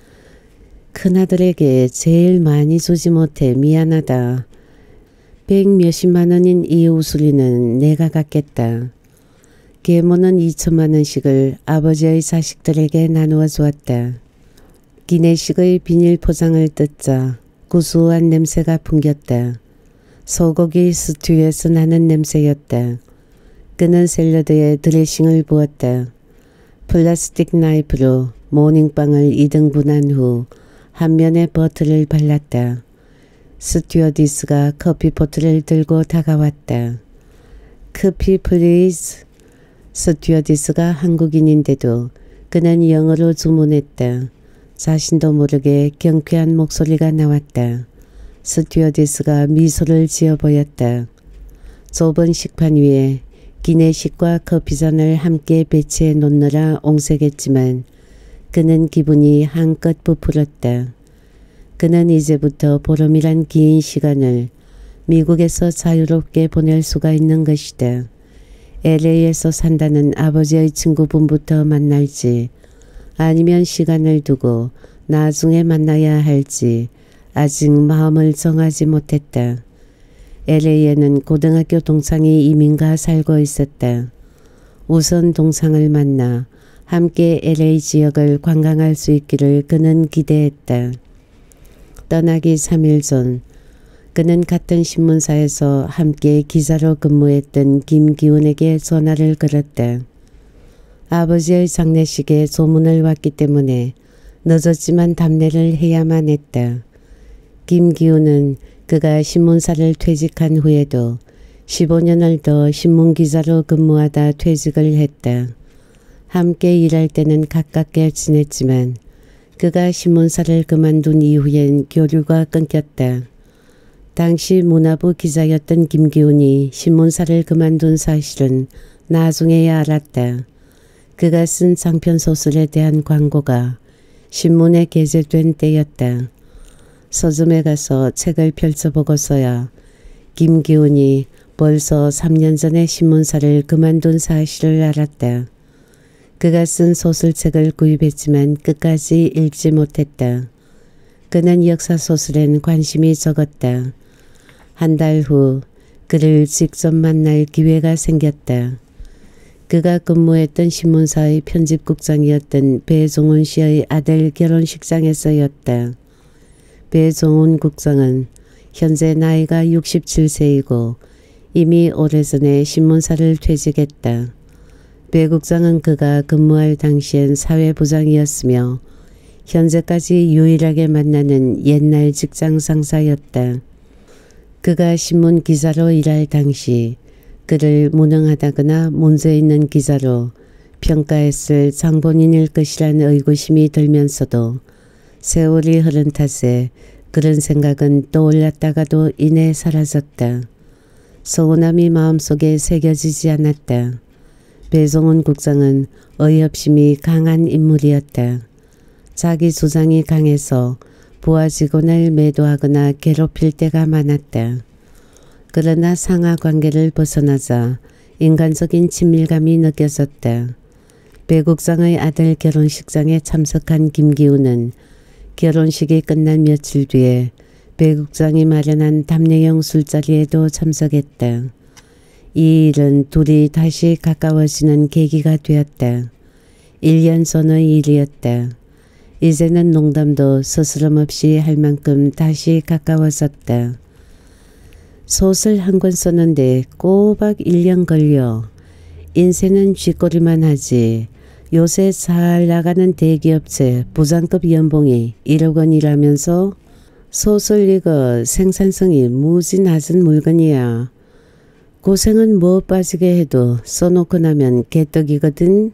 큰아들에게 제일 많이 주지 못해 미안하다. 100몇십만 원인 이 우수리는 내가 갖겠다. 계모는 2천만 원씩을 아버지의 자식들에게 나누어 주었다. 기내식의 비닐 포장을 뜯자 구수한 냄새가 풍겼다. 소고기 스튜에서 나는 냄새였다. 그는 샐러드에 드레싱을 부었다. 플라스틱 나이프로 모닝빵을 2등분한 후 한 면에 버터를 발랐다. 스튜어디스가 커피포트를 들고 다가왔다. 커피 플리즈. 스튜어디스가 한국인인데도 그는 영어로 주문했다. 자신도 모르게 경쾌한 목소리가 나왔다. 스튜어디스가 미소를 지어 보였다. 좁은 식판 위에 기내식과 커피잔을 함께 배치해 놓느라 옹색했지만 그는 기분이 한껏 부풀었다. 그는 이제부터 보름이란 긴 시간을 미국에서 자유롭게 보낼 수가 있는 것이다. LA에서 산다는 아버지의 친구분부터 만날지 아니면 시간을 두고 나중에 만나야 할지 아직 마음을 정하지 못했다. LA에는 고등학교 동창이 이민가 살고 있었다. 우선 동창을 만나 함께 LA 지역을 관광할 수 있기를 그는 기대했다. 떠나기 3일 전 그는 같은 신문사에서 함께 기자로 근무했던 김기훈에게 전화를 걸었다. 아버지의 장례식에 소문을 왔기 때문에 늦었지만 답례를 해야만 했다. 김기훈은 그가 신문사를 퇴직한 후에도 15년을 더 신문기자로 근무하다 퇴직을 했다. 함께 일할 때는 가깝게 지냈지만 그가 신문사를 그만둔 이후엔 교류가 끊겼다. 당시 문화부 기자였던 김기훈이 신문사를 그만둔 사실은 나중에야 알았다. 그가 쓴 장편소설에 대한 광고가 신문에 게재된 때였다. 서점에 가서 책을 펼쳐보고서야 김기훈이 벌써 3년 전에 신문사를 그만둔 사실을 알았다. 그가 쓴 소설책을 구입했지만 끝까지 읽지 못했다. 그는 역사소설엔 관심이 적었다. 한 달 후 그를 직접 만날 기회가 생겼다. 그가 근무했던 신문사의 편집국장이었던 배종훈 씨의 아들 결혼식장에서였다. 배종훈 국장은 현재 나이가 67세이고 이미 오래전에 신문사를 퇴직했다. 배 국장은 그가 근무할 당시엔 사회부장이었으며 현재까지 유일하게 만나는 옛날 직장 상사였다. 그가 신문 기자로 일할 당시 그를 무능하다거나 문제 있는 기자로 평가했을 장본인일 것이란 의구심이 들면서도 세월이 흐른 탓에 그런 생각은 떠올랐다가도 이내 사라졌다. 서운함이 마음속에 새겨지지 않았다. 배종훈 국장은 의협심이 강한 인물이었다. 자기 주장이 강해서 부하 직원을 매도하거나 괴롭힐 때가 많았다. 그러나 상하 관계를 벗어나자 인간적인 친밀감이 느껴졌다. 배 국장의 아들 결혼식장에 참석한 김기훈은 결혼식이 끝난 며칠 뒤에 배 국장이 마련한 답례형 술자리에도 참석했다. 이 일은 둘이 다시 가까워지는 계기가 되었다. 1년 전의 일이었다. 이제는 농담도 스스럼 없이 할 만큼 다시 가까워졌다. 소설 한 권 썼는데 꼬박 1년 걸려. 인생은 쥐꼬리만 하지. 요새 잘 나가는 대기업체 부장급 연봉이 1억 원이라면서 소설 이거 생산성이 무지 낮은 물건이야. 고생은 뭐 빠지게 해도 써놓고 나면 개떡이거든.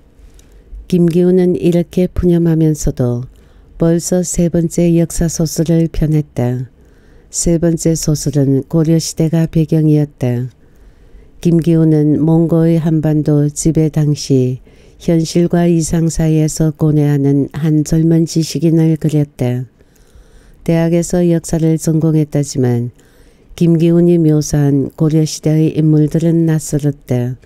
김기훈은 이렇게 푸념하면서도 벌써 세 번째 역사소설을 펴냈다. 세 번째 소설은 고려시대가 배경이었다. 김기훈은 몽고의 한반도 지배 당시 현실과 이상 사이에서 고뇌하는 한 젊은 지식인을 그렸다. 대학에서 역사를 전공했다지만 김기훈이 묘사한 고려시대의 인물들은 낯설었다.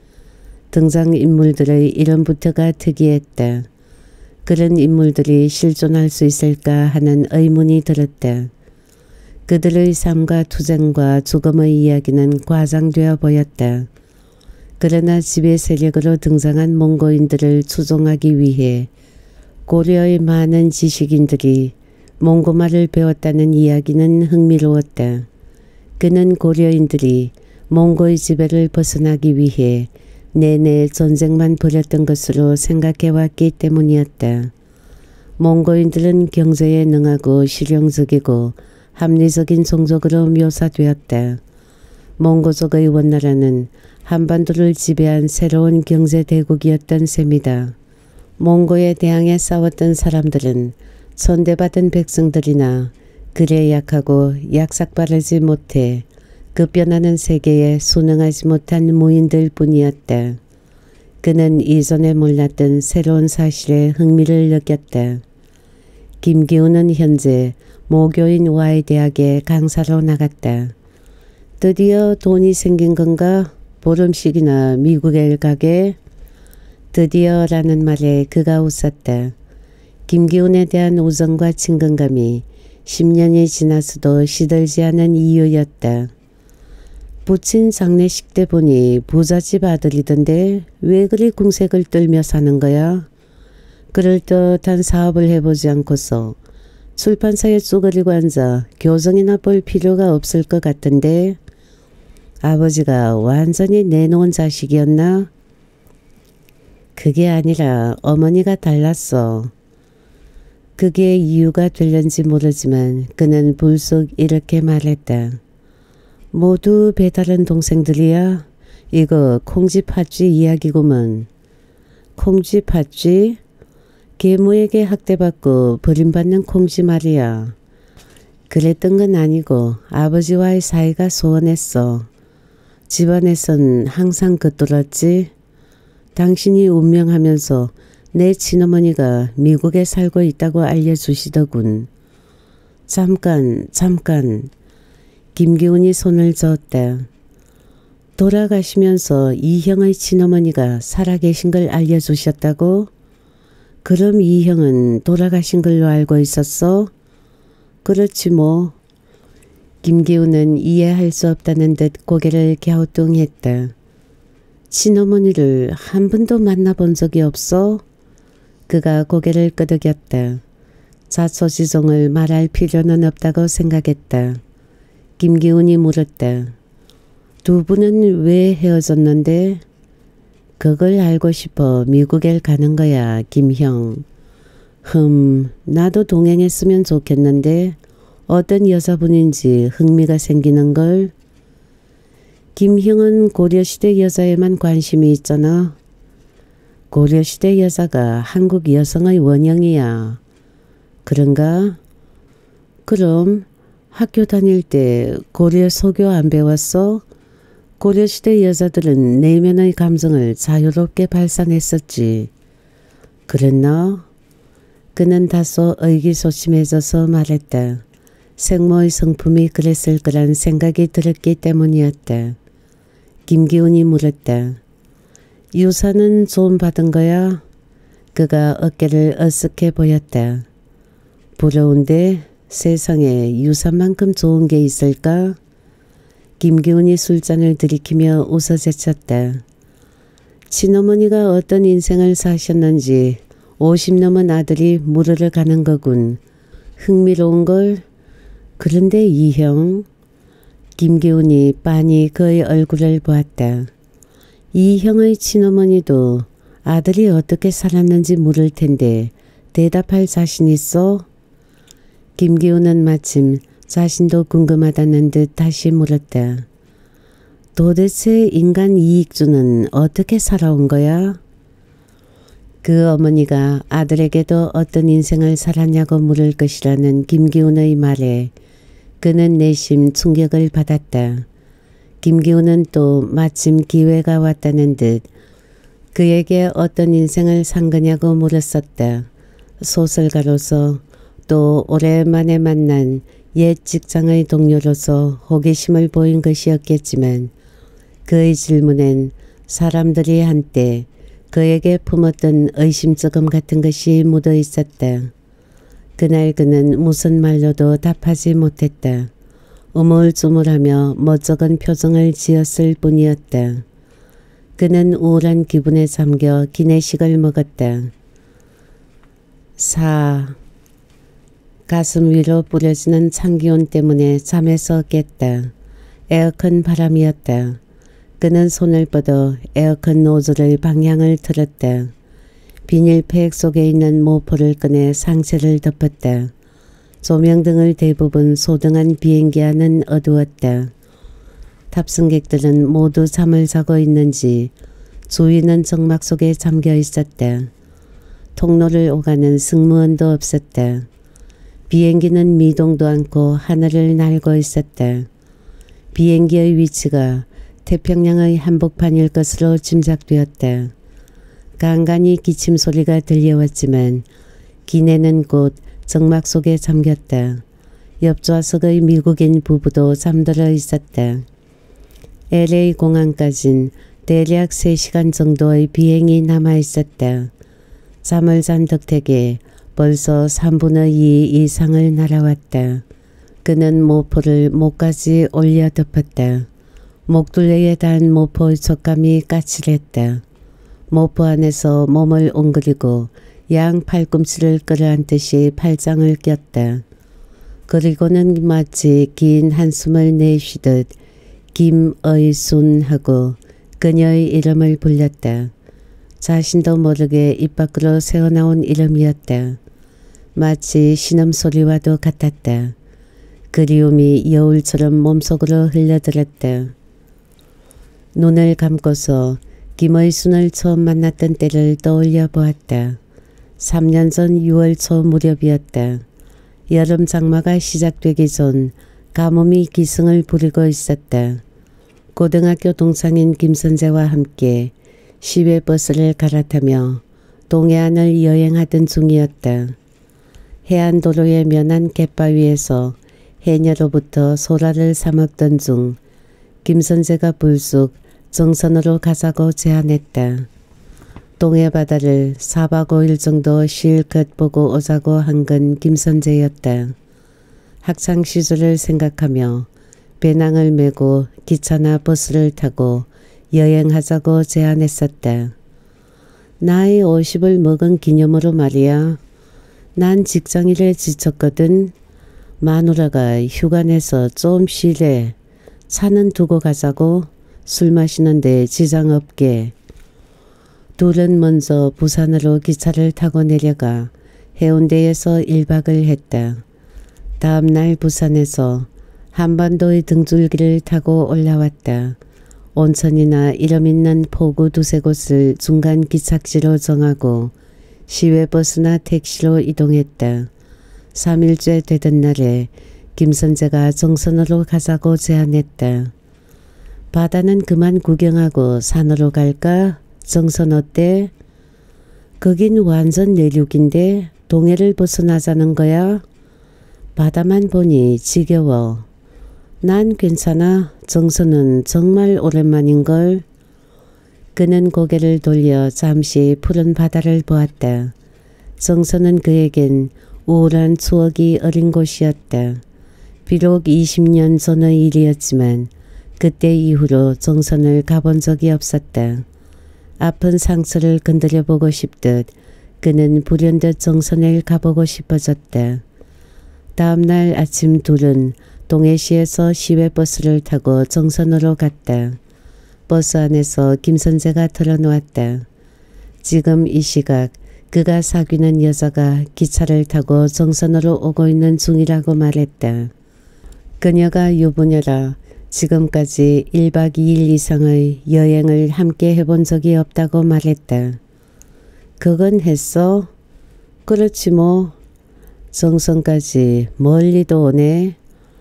등장인물들의 이름부터가 특이했다. 그런 인물들이 실존할 수 있을까 하는 의문이 들었다. 그들의 삶과 투쟁과 죽음의 이야기는 과장되어 보였다. 그러나 지배 세력으로 등장한 몽고인들을 추종하기 위해 고려의 많은 지식인들이 몽고말을 배웠다는 이야기는 흥미로웠다. 그는 고려인들이 몽고의 지배를 벗어나기 위해 내내 전쟁만 벌였던 것으로 생각해왔기 때문이었다. 몽고인들은 경제에 능하고 실용적이고 합리적인 종족으로 묘사되었다. 몽고족의 원나라는 한반도를 지배한 새로운 경제대국이었던 셈이다. 몽고에 대항해 싸웠던 사람들은 천대받은 백성들이나 글에 약하고 약삭바르지 못해 급변하는 세계에 순응하지 못한 무인들 뿐이었다. 그는 이전에 몰랐던 새로운 사실에 흥미를 느꼈다. 김기훈은 현재 모교인 Y대학에 강사로 나갔다. 드디어 돈이 생긴 건가? 보름씩이나 미국에 가게? 드디어라는 말에 그가 웃었다. 김기훈에 대한 우정과 친근감이 10년이 지나서도 시들지 않은 이유였다. 부친 장례식 때 보니 부잣집 아들이던데 왜 그리 궁색을 떨며 사는 거야? 그럴듯한 사업을 해보지 않고서 출판사에 쭈그리고 앉아 교정이나 볼 필요가 없을 것 같던데 아버지가 완전히 내놓은 자식이었나? 그게 아니라 어머니가 달랐어. 그게 이유가 될는지 모르지만 그는 불쑥 이렇게 말했다. 모두 배다른 동생들이야? 이거 콩쥐 팥쥐 이야기구먼. 콩쥐 팥쥐? 계모에게 학대받고 버림받는 콩쥐 말이야. 그랬던 건 아니고 아버지와의 사이가 소원했어. 집안에선 항상 겉돌았지. 당신이 운명하면서 내 친어머니가 미국에 살고 있다고 알려주시더군. 잠깐. 김기훈이 손을 저었다. 돌아가시면서 이형의 친어머니가 살아계신 걸 알려주셨다고? 그럼 이형은 돌아가신 걸로 알고 있었어? 그렇지 뭐. 김기훈은 이해할 수 없다는 듯 고개를 갸우뚱했다. 친어머니를 한 번도 만나본 적이 없어? 그가 고개를 끄덕였다. 자초지종을 말할 필요는 없다고 생각했다. 김기훈이 물었다. 두 분은 왜 헤어졌는데? 그걸 알고 싶어 미국에 가는 거야, 김형. 나도 동행했으면 좋겠는데 어떤 여자분인지 흥미가 생기는걸. 김형은 고려시대 여자에만 관심이 있잖아. 고려시대 여자가 한국 여성의 원형이야. 그런가? 그럼 학교 다닐 때 고려 소교 안 배웠어? 고려시대 여자들은 내면의 감정을 자유롭게 발산했었지. 그랬나? 그는 다소 의기소침해져서 말했다. 생모의 성품이 그랬을 거란 생각이 들었기 때문이었다. 김기훈이 물었다. 유산은 좀 받은 거야? 그가 어깨를 어쓱해 보였다. 부러운데 세상에 유산만큼 좋은 게 있을까? 김기훈이 술잔을 들이키며 웃어 제쳤다. 친어머니가 어떤 인생을 사셨는지 50 넘은 아들이 물으러 가는 거군. 흥미로운걸? 그런데 이형? 김기훈이 빤히 그의 얼굴을 보았다. 이형의 친어머니도 아들이 어떻게 살았는지 물을 텐데 대답할 자신 있어? 김기훈은 마침 자신도 궁금하다는 듯 다시 물었다. 도대체 인간 이익주는 어떻게 살아온 거야? 그 어머니가 아들에게도 어떤 인생을 살았냐고 물을 것이라는 김기훈의 말에 그는 내심 충격을 받았다. 김기훈은 또 마침 기회가 왔다는 듯 그에게 어떤 인생을 산 거냐고 물었었다. 소설가로서 또 오랜만에 만난 옛 직장의 동료로서 호기심을 보인 것이었겠지만 그의 질문엔 사람들이 한때 그에게 품었던 의심조금 같은 것이 묻어 있었다. 그날 그는 무슨 말로도 답하지 못했다. 우물쭈물하며 멋쩍은 표정을 지었을 뿐이었다. 그는 우울한 기분에 잠겨 기내식을 먹었다. 가슴 위로 뿌려지는 찬기온 때문에 잠에서 깼다. 에어컨 바람이었다. 그는 손을 뻗어 에어컨 노즐의 방향을 틀었다. 비닐팩 속에 있는 모포를 꺼내 상체를 덮었다. 조명등을 대부분 소등한 비행기 안은 어두웠다. 탑승객들은 모두 잠을 자고 있는지 주위는 정막 속에 잠겨 있었다. 통로를 오가는 승무원도 없었다. 비행기는 미동도 않고 하늘을 날고 있었다. 비행기의 위치가 태평양의 한복판일 것으로 짐작되었다. 간간히 기침 소리가 들려왔지만 기내는 곧 정막 속에 잠겼다. 옆좌석의 미국인 부부도 잠들어 있었다. LA 공항까진 대략 3시간 정도의 비행이 남아 있었다. 잠을 잔 덕택에 벌써 3분의 2 이상을 날아왔다. 그는 모포를 목까지 올려 덮었다. 목둘레에 단 모포의 촉감이 까칠했다. 모포 안에서 몸을 옹그리고 양 팔꿈치를 끌어안듯이 팔짱을 꼈다. 그리고는 마치 긴 한숨을 내쉬듯 김의순 하고 그녀의 이름을 불렀다. 자신도 모르게 입 밖으로 새어나온 이름이었다. 마치 신음소리와도 같았다. 그리움이 여울처럼 몸속으로 흘러들었다. 눈을 감고서 김의순을 처음 만났던 때를 떠올려 보았다. 3년 전 6월 초 무렵이었다. 여름 장마가 시작되기 전 가뭄이 기승을 부리고 있었다. 고등학교 동창인 김선재와 함께 시외버스를 갈아타며 동해안을 여행하던 중이었다. 해안도로에 면한 갯바위에서 해녀로부터 소라를 사먹던 중 김선재가 불쑥 정선으로 가자고 제안했다. 동해 바다를 4박 5일 정도 실컷 보고 오자고 한 건 김선재였다. 학창시절을 생각하며 배낭을 메고 기차나 버스를 타고 여행하자고 제안했었다. 나이 50을 먹은 기념으로 말이야. 난 직장일에 지쳤거든. 마누라가 휴가 내서 좀 쉬래. 차는 두고 가자고. 술 마시는데 지장 없게. 둘은 먼저 부산으로 기차를 타고 내려가 해운대에서 1박을 했다. 다음 날 부산에서 한반도의 등줄기를 타고 올라왔다. 온천이나 이름 있는 포구 두세 곳을 중간 기착지로 정하고 시외버스나 택시로 이동했다. 3일째 되던 날에 김선재가 정선으로 가자고 제안했다. 바다는 그만 구경하고 산으로 갈까? 정선 어때? 거긴 완전 내륙인데 동해를 벗어나자는 거야? 바다만 보니 지겨워. 난 괜찮아. 정선은 정말 오랜만인걸. 그는 고개를 돌려 잠시 푸른 바다를 보았다. 정선은 그에겐 우울한 추억이 어린 곳이었다. 비록 20년 전의 일이었지만 그때 이후로 정선을 가본 적이 없었다. 아픈 상처를 건드려 보고 싶듯 그는 불현듯 정선을 가보고 싶어졌다. 다음날 아침 둘은 동해시에서 시외버스를 타고 정선으로 갔다. 버스 안에서 김선재가 털어놓았다. 지금 이 시각 그가 사귀는 여자가 기차를 타고 정선으로 오고 있는 중이라고 말했다. 그녀가 유부녀라 지금까지 1박 2일 이상의 여행을 함께 해본 적이 없다고 말했다. 그건 했어? 그렇지 뭐. 정선까지 멀리도 오네.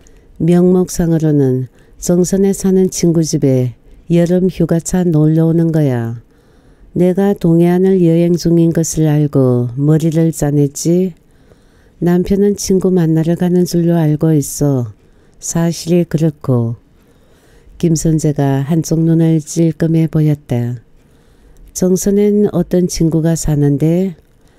명목상으로는 정선에 사는 친구 집에 여름 휴가차 놀러 오는 거야. 내가 동해안을 여행 중인 것을 알고 머리를 짜냈지. 남편은 친구 만나러 가는 줄로 알고 있어. 사실이 그렇고. 김선재가 한쪽 눈을 찔끔해 보였다. 정선엔 어떤 친구가 사는데?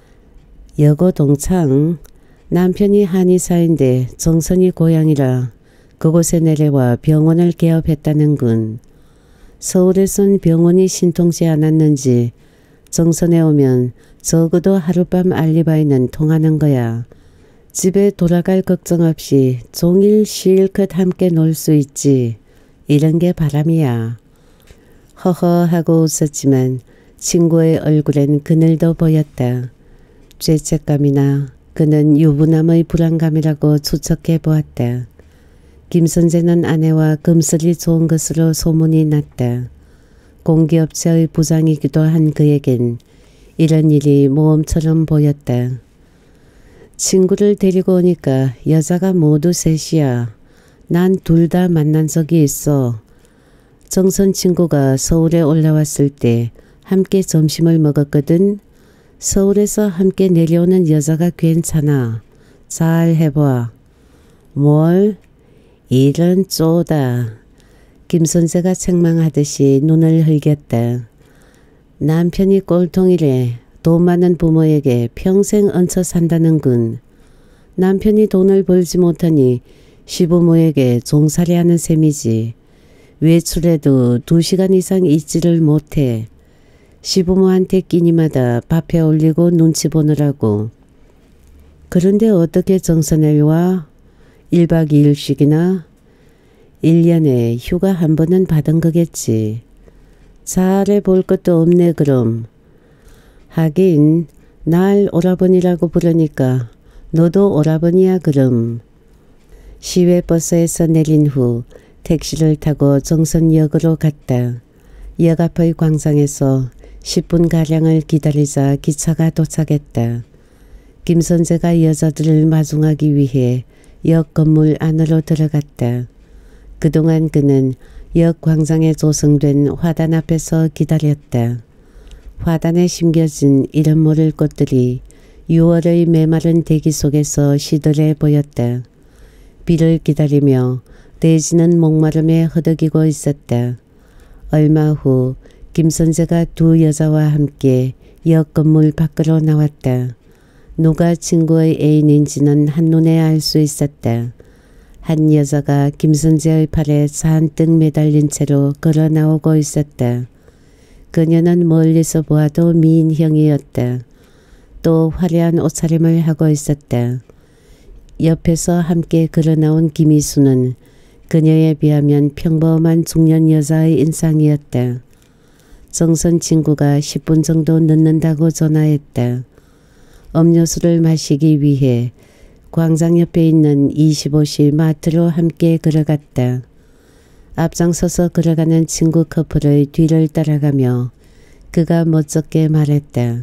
여고 동창. 남편이 한의사인데 정선이 고향이라 그곳에 내려와 병원을 개업했다는군. 서울에선 병원이 신통치 않았는지 정선에 오면 적어도 하룻밤 알리바이는 통하는 거야. 집에 돌아갈 걱정 없이 종일 실컷 함께 놀 수 있지. 이런 게 바람이야. 허허하고 웃었지만 친구의 얼굴엔 그늘도 보였다. 죄책감이나 그는 유부남의 불안감이라고 추측해 보았다. 김선재는 아내와 금슬이 좋은 것으로 소문이 났다. 공기업체의 부장이기도 한 그에겐 이런 일이 모험처럼 보였다. 친구를 데리고 오니까 여자가 모두 셋이야. 난 둘 다 만난 적이 있어. 정선 친구가 서울에 올라왔을 때 함께 점심을 먹었거든. 서울에서 함께 내려오는 여자가 괜찮아. 잘 해봐. 뭘? 이런 쪼다. 김선재가 책망하듯이 눈을 흘겼다. 남편이 꼴통이래. 돈 많은 부모에게 평생 얹혀 산다는군. 남편이 돈을 벌지 못하니 시부모에게 종살이하는 셈이지. 외출해도 2시간 이상 있지를 못해. 시부모한테 끼니마다 밥해 올리고 눈치 보느라고. 그런데 어떻게 정선을 와? 1박 2일씩이나? 1년에 휴가 한 번은 받은 거겠지. 잘해 볼 것도 없네 그럼. 하긴 날 오라버니라고 부르니까 너도 오라버니야 그럼. 시외버스에서 내린 후 택시를 타고 정선역으로 갔다. 역 앞의 광장에서 10분가량을 기다리자 기차가 도착했다. 김선재가 여자들을 마중하기 위해 역 건물 안으로 들어갔다. 그동안 그는 역 광장에 조성된 화단 앞에서 기다렸다. 화단에 심겨진 이름 모를 꽃들이 6월의 메마른 대기 속에서 시들해 보였다. 비를 기다리며 대지는 목마름에 허덕이고 있었다. 얼마 후 김선재가 두 여자와 함께 옆 건물 밖으로 나왔다. 누가 친구의 애인인지는 한눈에 알 수 있었다. 한 여자가 김선재의 팔에 잔뜩 매달린 채로 걸어 나오고 있었다. 그녀는 멀리서 보아도 미인형이었다. 또 화려한 옷차림을 하고 있었다. 옆에서 함께 걸어 나온 김희수는 그녀에 비하면 평범한 중년 여자의 인상이었다. 정선 친구가 10분 정도 늦는다고 전화했다. 음료수를 마시기 위해 광장 옆에 있는 25시 마트로 함께 걸어갔다. 앞장서서 걸어가는 친구 커플의 뒤를 따라가며 그가 멋쩍게 말했다.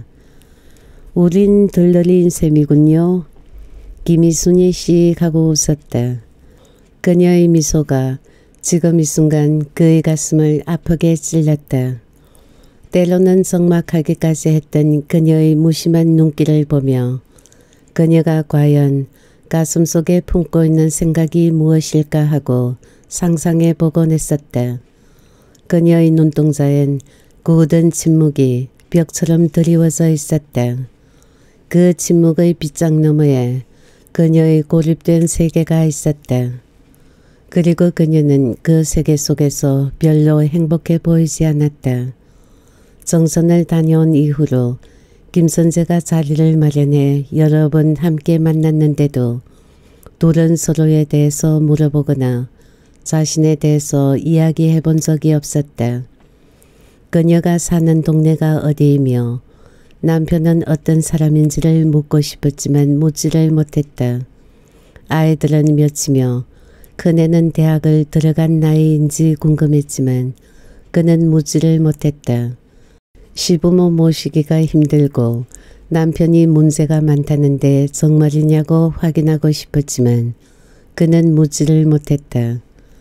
우린 들러리인 셈이군요. 김희순이 씩 하고 웃었다. 그녀의 미소가 지금 이 순간 그의 가슴을 아프게 찔렀다. 때로는 적막하기까지 했던 그녀의 무심한 눈길을 보며 그녀가 과연 가슴속에 품고 있는 생각이 무엇일까 하고 상상해 보곤 했었다. 그녀의 눈동자엔 굳은 침묵이 벽처럼 드리워져 있었다. 그 침묵의 빗장 너머에 그녀의 고립된 세계가 있었다. 그리고 그녀는 그 세계 속에서 별로 행복해 보이지 않았다. 정선을 다녀온 이후로 김선재가 자리를 마련해 여러 번 함께 만났는데도 둘은 서로에 대해서 물어보거나 자신에 대해서 이야기해 본 적이 없었다. 그녀가 사는 동네가 어디이며 남편은 어떤 사람인지를 묻고 싶었지만 묻지를 못했다. 아이들은 몇이며 큰애는 대학을 들어간 나이인지 궁금했지만 그는 묻지를 못했다. 시부모 모시기가 힘들고 남편이 문제가 많다는데 정말이냐고 확인하고 싶었지만 그는 묻지를 못했다.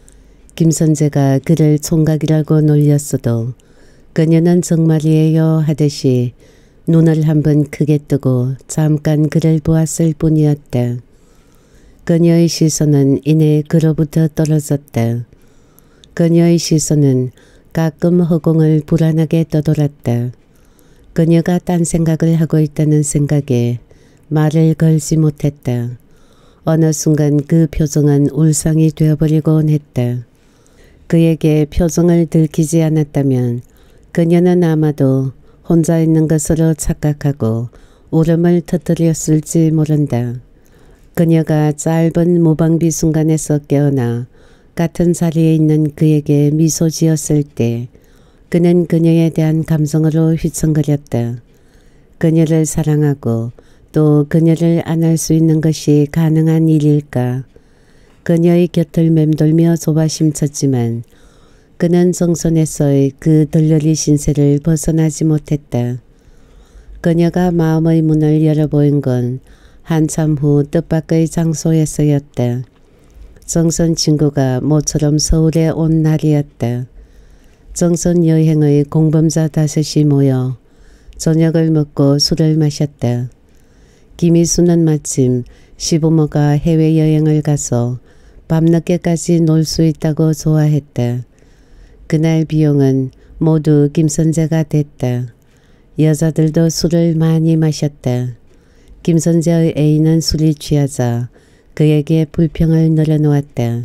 김선재가 그를 총각이라고 놀렸어도 그녀는 정말이에요 하듯이 눈을 한번 크게 뜨고 잠깐 그를 보았을 뿐이었다. 그녀의 시선은 이내 그로부터 떨어졌다. 그녀의 시선은 가끔 허공을 불안하게 떠돌았다. 그녀가 딴 생각을 하고 있다는 생각에 말을 걸지 못했다. 어느 순간 그 표정은 울상이 되어버리곤 했다. 그에게 표정을 들키지 않았다면 그녀는 아마도 혼자 있는 것으로 착각하고 울음을 터뜨렸을지 모른다. 그녀가 짧은 무방비 순간에서 깨어나 같은 자리에 있는 그에게 미소 지었을 때 그는 그녀에 대한 감성으로 휘청거렸다. 그녀를 사랑하고 또 그녀를 안을 수 있는 것이 가능한 일일까. 그녀의 곁을 맴돌며 조바심 쳤지만 그는 정선에서의 그 들러리 신세를 벗어나지 못했다. 그녀가 마음의 문을 열어보인 건 한참 후 뜻밖의 장소에서였다. 정선 친구가 모처럼 서울에 온 날이었다. 정선 여행의 공범자 5이 모여 저녁을 먹고 술을 마셨다. 김희수는 마침 시부모가 해외여행을 가서 밤늦게까지 놀 수 있다고 좋아했다. 그날 비용은 모두 김선재가 댔다. 여자들도 술을 많이 마셨다. 김선재의 애인은 술이 취하자 그에게 불평을 늘어놓았다.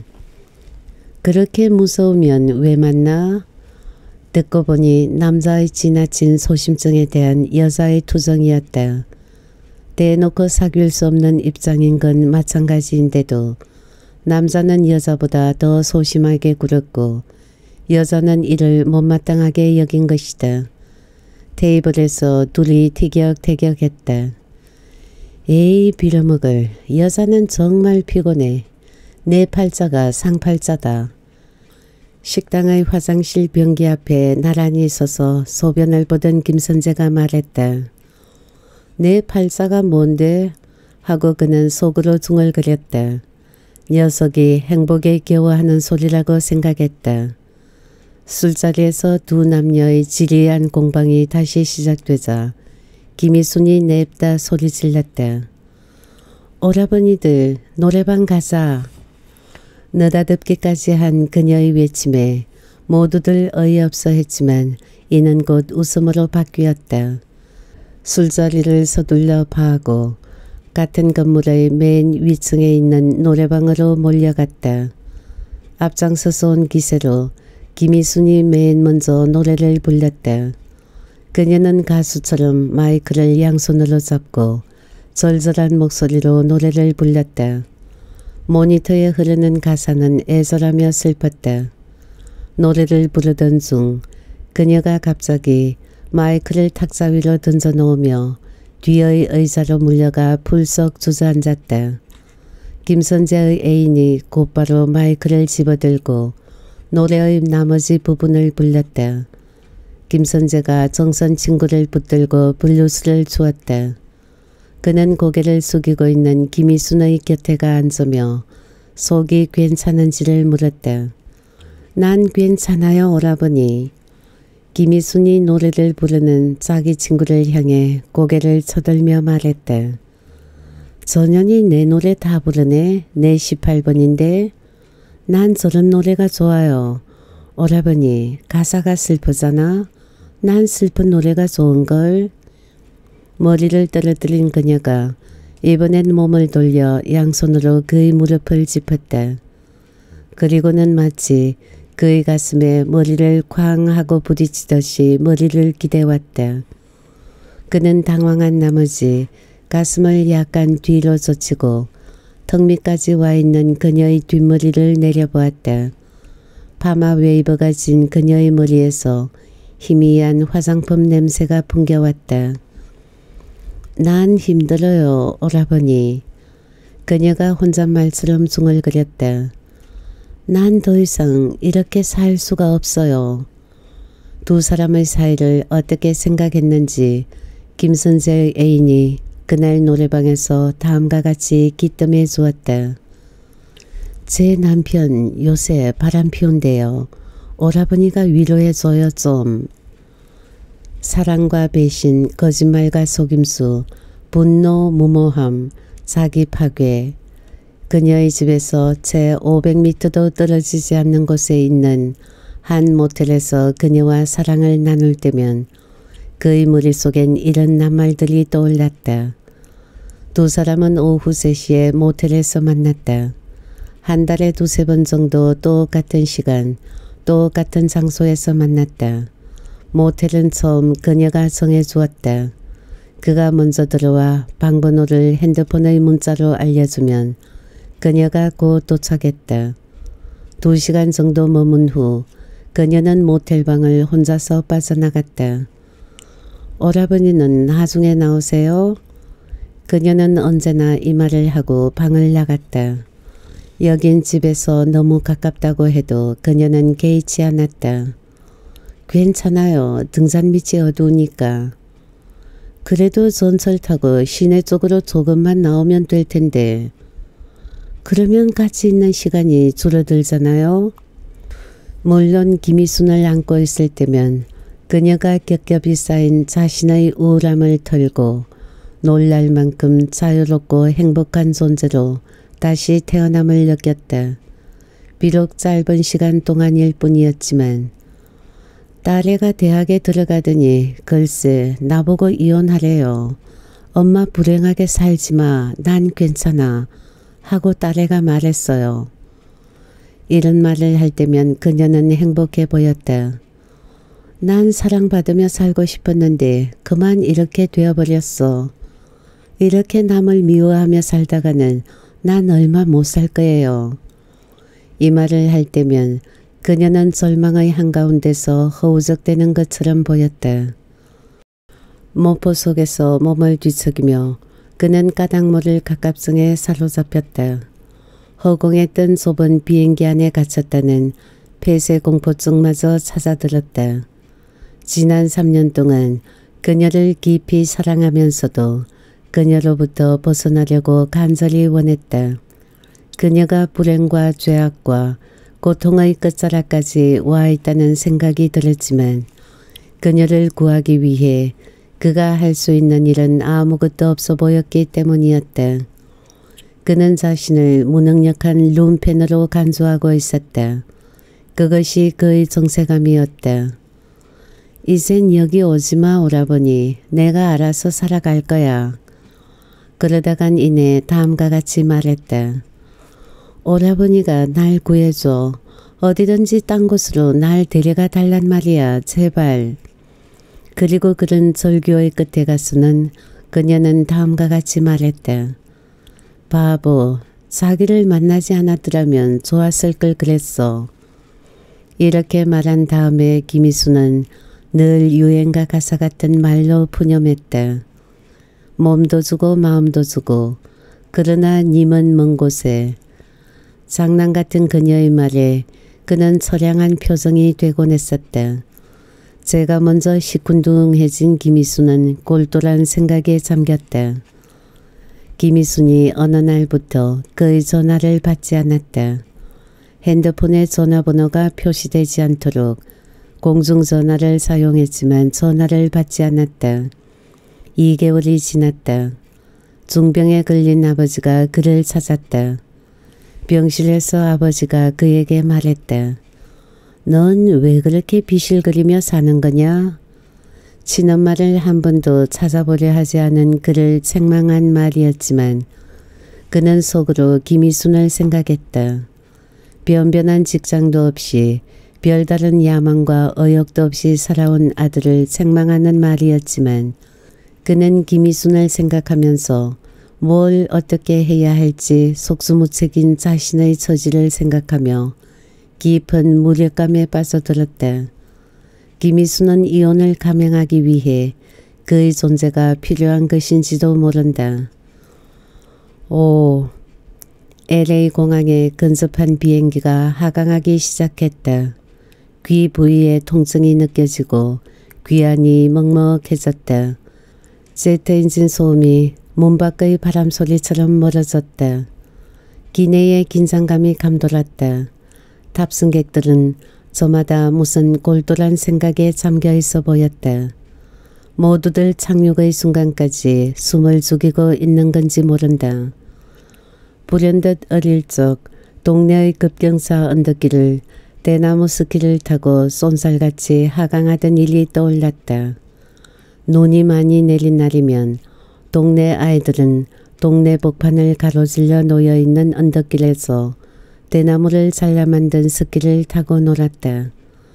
그렇게 무서우면 왜 만나? 듣고 보니 남자의 지나친 소심증에 대한 여자의 투정이었다. 대놓고 사귈 수 없는 입장인 건 마찬가지인데도 남자는 여자보다 더 소심하게 굴었고 여자는 이를 못마땅하게 여긴 것이다. 테이블에서 둘이 티격태격했다. 에이 빌어먹을, 여자는 정말 피곤해. 내 팔자가 상팔자다. 식당의 화장실 변기 앞에 나란히 서서 소변을 보던 김선재가 말했다. 내 팔자가 뭔데? 하고 그는 속으로 중얼거렸다. 녀석이 행복에 겨워하는 소리라고 생각했다. 술자리에서 두 남녀의 지리한 공방이 다시 시작되자 김희순이 냅다 소리 질렀다. 오라버니들 노래방 가자. 느닷없기까지 한 그녀의 외침에 모두들 어이없어 했지만 이는 곧 웃음으로 바뀌었다. 술자리를 서둘러 파하고 같은 건물의 맨 위층에 있는 노래방으로 몰려갔다. 앞장서서 온 기세로 김희순이 맨 먼저 노래를 불렀다. 그녀는 가수처럼 마이크를 양손으로 잡고 절절한 목소리로 노래를 불렀다. 모니터에 흐르는 가사는 애절하며 슬펐다. 노래를 부르던 중 그녀가 갑자기 마이크를 탁자 위로 던져놓으며 뒤의 의자로 물려가 풀썩 주저앉았다. 김선재의 애인이 곧바로 마이크를 집어들고 노래의 나머지 부분을 불렀다. 김선재가 정선 친구를 붙들고 블루스를 주었다. 그는 고개를 숙이고 있는 김희순의 곁에가 앉으며 속이 괜찮은지를 물었다. 난 괜찮아요, 오라버니. 김희순이 노래를 부르는 자기 친구를 향해 고개를 쳐들며 말했다. 전현이 내 노래 다 부르네. 내 18번인데. 난 저런 노래가 좋아요. 오라버니, 가사가 슬프잖아. 난 슬픈 노래가 좋은걸. 머리를 떨어뜨린 그녀가 이번엔 몸을 돌려 양손으로 그의 무릎을 짚었다. 그리고는 마치 그의 가슴에 머리를 쾅 하고 부딪히듯이 머리를 기대왔다. 그는 당황한 나머지 가슴을 약간 뒤로 젖히고 턱 밑까지 와 있는 그녀의 뒷머리를 내려보았다. 파마 웨이브가 진 그녀의 머리에서 희미한 화장품 냄새가 풍겨왔다. 난 힘들어요, 오라버니. 그녀가 혼잣말처럼 중얼거렸다. 난 더 이상 이렇게 살 수가 없어요. 두 사람의 사이를 어떻게 생각했는지 김선재의 애인이 그날 노래방에서 다음과 같이 기뜸해 주었다. 제 남편 요새 바람 피운대요. 오라버니가 위로해줘요 좀. 사랑과 배신, 거짓말과 속임수, 분노, 무모함, 자기 파괴. 그녀의 집에서 채 500m도 떨어지지 않는 곳에 있는 한 모텔에서 그녀와 사랑을 나눌 때면 그의 머릿속엔 이런 낱말들이 떠올랐다. 두 사람은 오후 3시에 모텔에서 만났다. 한 달에 2~3번 정도 똑같은 시간, 똑같은 장소에서 만났다. 모텔은 처음 그녀가 정해주었다. 그가 먼저 들어와 방번호를 핸드폰의 문자로 알려주면 그녀가 곧 도착했다. 2시간 정도 머문 후 그녀는 모텔방을 혼자서 빠져나갔다. 오라버니는 나중에 나오세요? 그녀는 언제나 이 말을 하고 방을 나갔다. 여긴 집에서 너무 가깝다고 해도 그녀는 개의치 않았다. 괜찮아요. 등산 밑이 어두우니까. 그래도 전철 타고 시내 쪽으로 조금만 나오면 될 텐데. 그러면 같이 있는 시간이 줄어들잖아요. 물론 김희순을 안고 있을 때면 그녀가 겹겹이 쌓인 자신의 우울함을 털고 놀랄 만큼 자유롭고 행복한 존재로 다시 태어남을 느꼈다. 비록 짧은 시간 동안일 뿐이었지만 딸애가 대학에 들어가더니 글쎄 나보고 이혼하래요. 엄마 불행하게 살지마. 난 괜찮아. 하고 딸애가 말했어요. 이런 말을 할 때면 그녀는 행복해 보였다. 난 사랑받으며 살고 싶었는데 그만 이렇게 되어버렸어. 이렇게 남을 미워하며 살다가는 난 얼마 못 살 거예요. 이 말을 할 때면 그녀는 절망의 한가운데서 허우적대는 것처럼 보였다. 모포 속에서 몸을 뒤척이며 그는 까닭모를 갑갑증에 사로잡혔다. 허공에 뜬 좁은 비행기 안에 갇혔다는 폐쇄공포증마저 찾아들었다. 지난 3년 동안 그녀를 깊이 사랑하면서도 그녀로부터 벗어나려고 간절히 원했다. 그녀가 불행과 죄악과 고통의 끝자락까지 와 있다는 생각이 들었지만 그녀를 구하기 위해 그가 할 수 있는 일은 아무것도 없어 보였기 때문이었다. 그는 자신을 무능력한 룸펜으로 간주하고 있었다. 그것이 그의 정체감이었다. 이젠 여기 오지마 오라버니. 내가 알아서 살아갈 거야. 그러다간 이내 다음과 같이 말했다. 오라버니가 날 구해줘. 어디든지 딴 곳으로 날 데려가 달란 말이야. 제발. 그리고 그런 절규의 끝에 가서는 그녀는 다음과 같이 말했다. 바보. 자기를 만나지 않았더라면 좋았을 걸 그랬어. 이렇게 말한 다음에 김희수는 늘 유행가 가사 같은 말로 푸념했다. 몸도 주고 마음도 주고 그러나 님은 먼 곳에. 장난 같은 그녀의 말에 그는 처량한 표정이 되곤 했었다. 제가 먼저 시큰둥해진 김희수는 꼴똘한 생각에 잠겼다. 김희순이 어느 날부터 그의 전화를 받지 않았다. 핸드폰에 전화번호가 표시되지 않도록 공중전화를 사용했지만 전화를 받지 않았다. 2개월이 지났다. 중병에 걸린 아버지가 그를 찾았다. 병실에서 아버지가 그에게 말했다. 넌 왜 그렇게 비실거리며 사는 거냐? 친엄마를 한 번도 찾아보려 하지 않은 그를 책망한 말이었지만 그는 속으로 김희순을 생각했다. 변변한 직장도 없이 별다른 야망과 의욕도 없이 살아온 아들을 책망하는 말이었지만 그는 김희순을 생각하면서 뭘 어떻게 해야 할지 속수무책인 자신의 처지를 생각하며 깊은 무력감에 빠져들었다. 김희순은 이혼을 감행하기 위해 그의 존재가 필요한 것인지도 모른다. 오, LA 공항에 근접한 비행기가 하강하기 시작했다. 귀 부위에 통증이 느껴지고 귀안이 먹먹해졌다. 제트 엔진 소음이 문 밖의 바람소리처럼 멀어졌다. 기내의 긴장감이 감돌았다. 탑승객들은 저마다 무슨 골똘한 생각에 잠겨 있어 보였다. 모두들 착륙의 순간까지 숨을 죽이고 있는 건지 모른다. 불현듯 어릴 적 동네의 급경사 언덕길을 대나무 스키를 타고 쏜살같이 하강하던 일이 떠올랐다. 눈이 많이 내린 날이면 동네 아이들은 동네 복판을 가로질러 놓여있는 언덕길에서 대나무를 잘라 만든 스키를 타고 놀았다.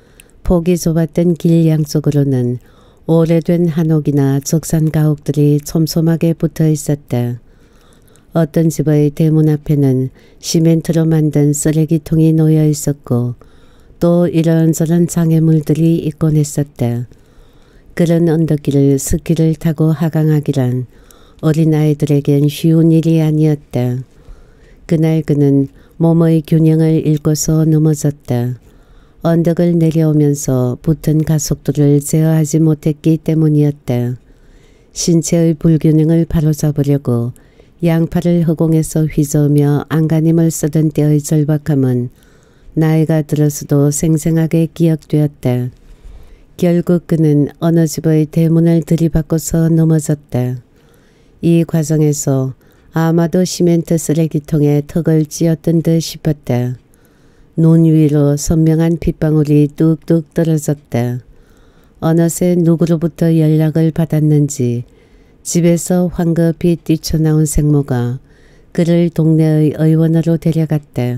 폭이 좁았던 길 양쪽으로는 오래된 한옥이나 적산 가옥들이 촘촘하게 붙어 있었다. 어떤 집의 대문 앞에는 시멘트로 만든 쓰레기통이 놓여 있었고 또 이런저런 장애물들이 있곤 했었다. 그런 언덕길을 스키를 타고 하강하기란 어린아이들에겐 쉬운 일이 아니었다. 그날 그는 몸의 균형을 잃고서 넘어졌다. 언덕을 내려오면서 붙은 가속도를 제어하지 못했기 때문이었다. 신체의 불균형을 바로잡으려고 양팔을 허공에서 휘저으며 안간힘을 쓰던 때의 절박함은 나이가 들어서도 생생하게 기억되었다. 결국 그는 어느 집의 대문을 들이받고서 넘어졌다. 이 과정에서 아마도 시멘트 쓰레기통에 턱을 찧었던 듯 싶었다. 눈 위로 선명한 빗방울이 뚝뚝 떨어졌다. 어느새 누구로부터 연락을 받았는지 집에서 황급히 뛰쳐나온 생모가 그를 동네의 의원으로 데려갔다.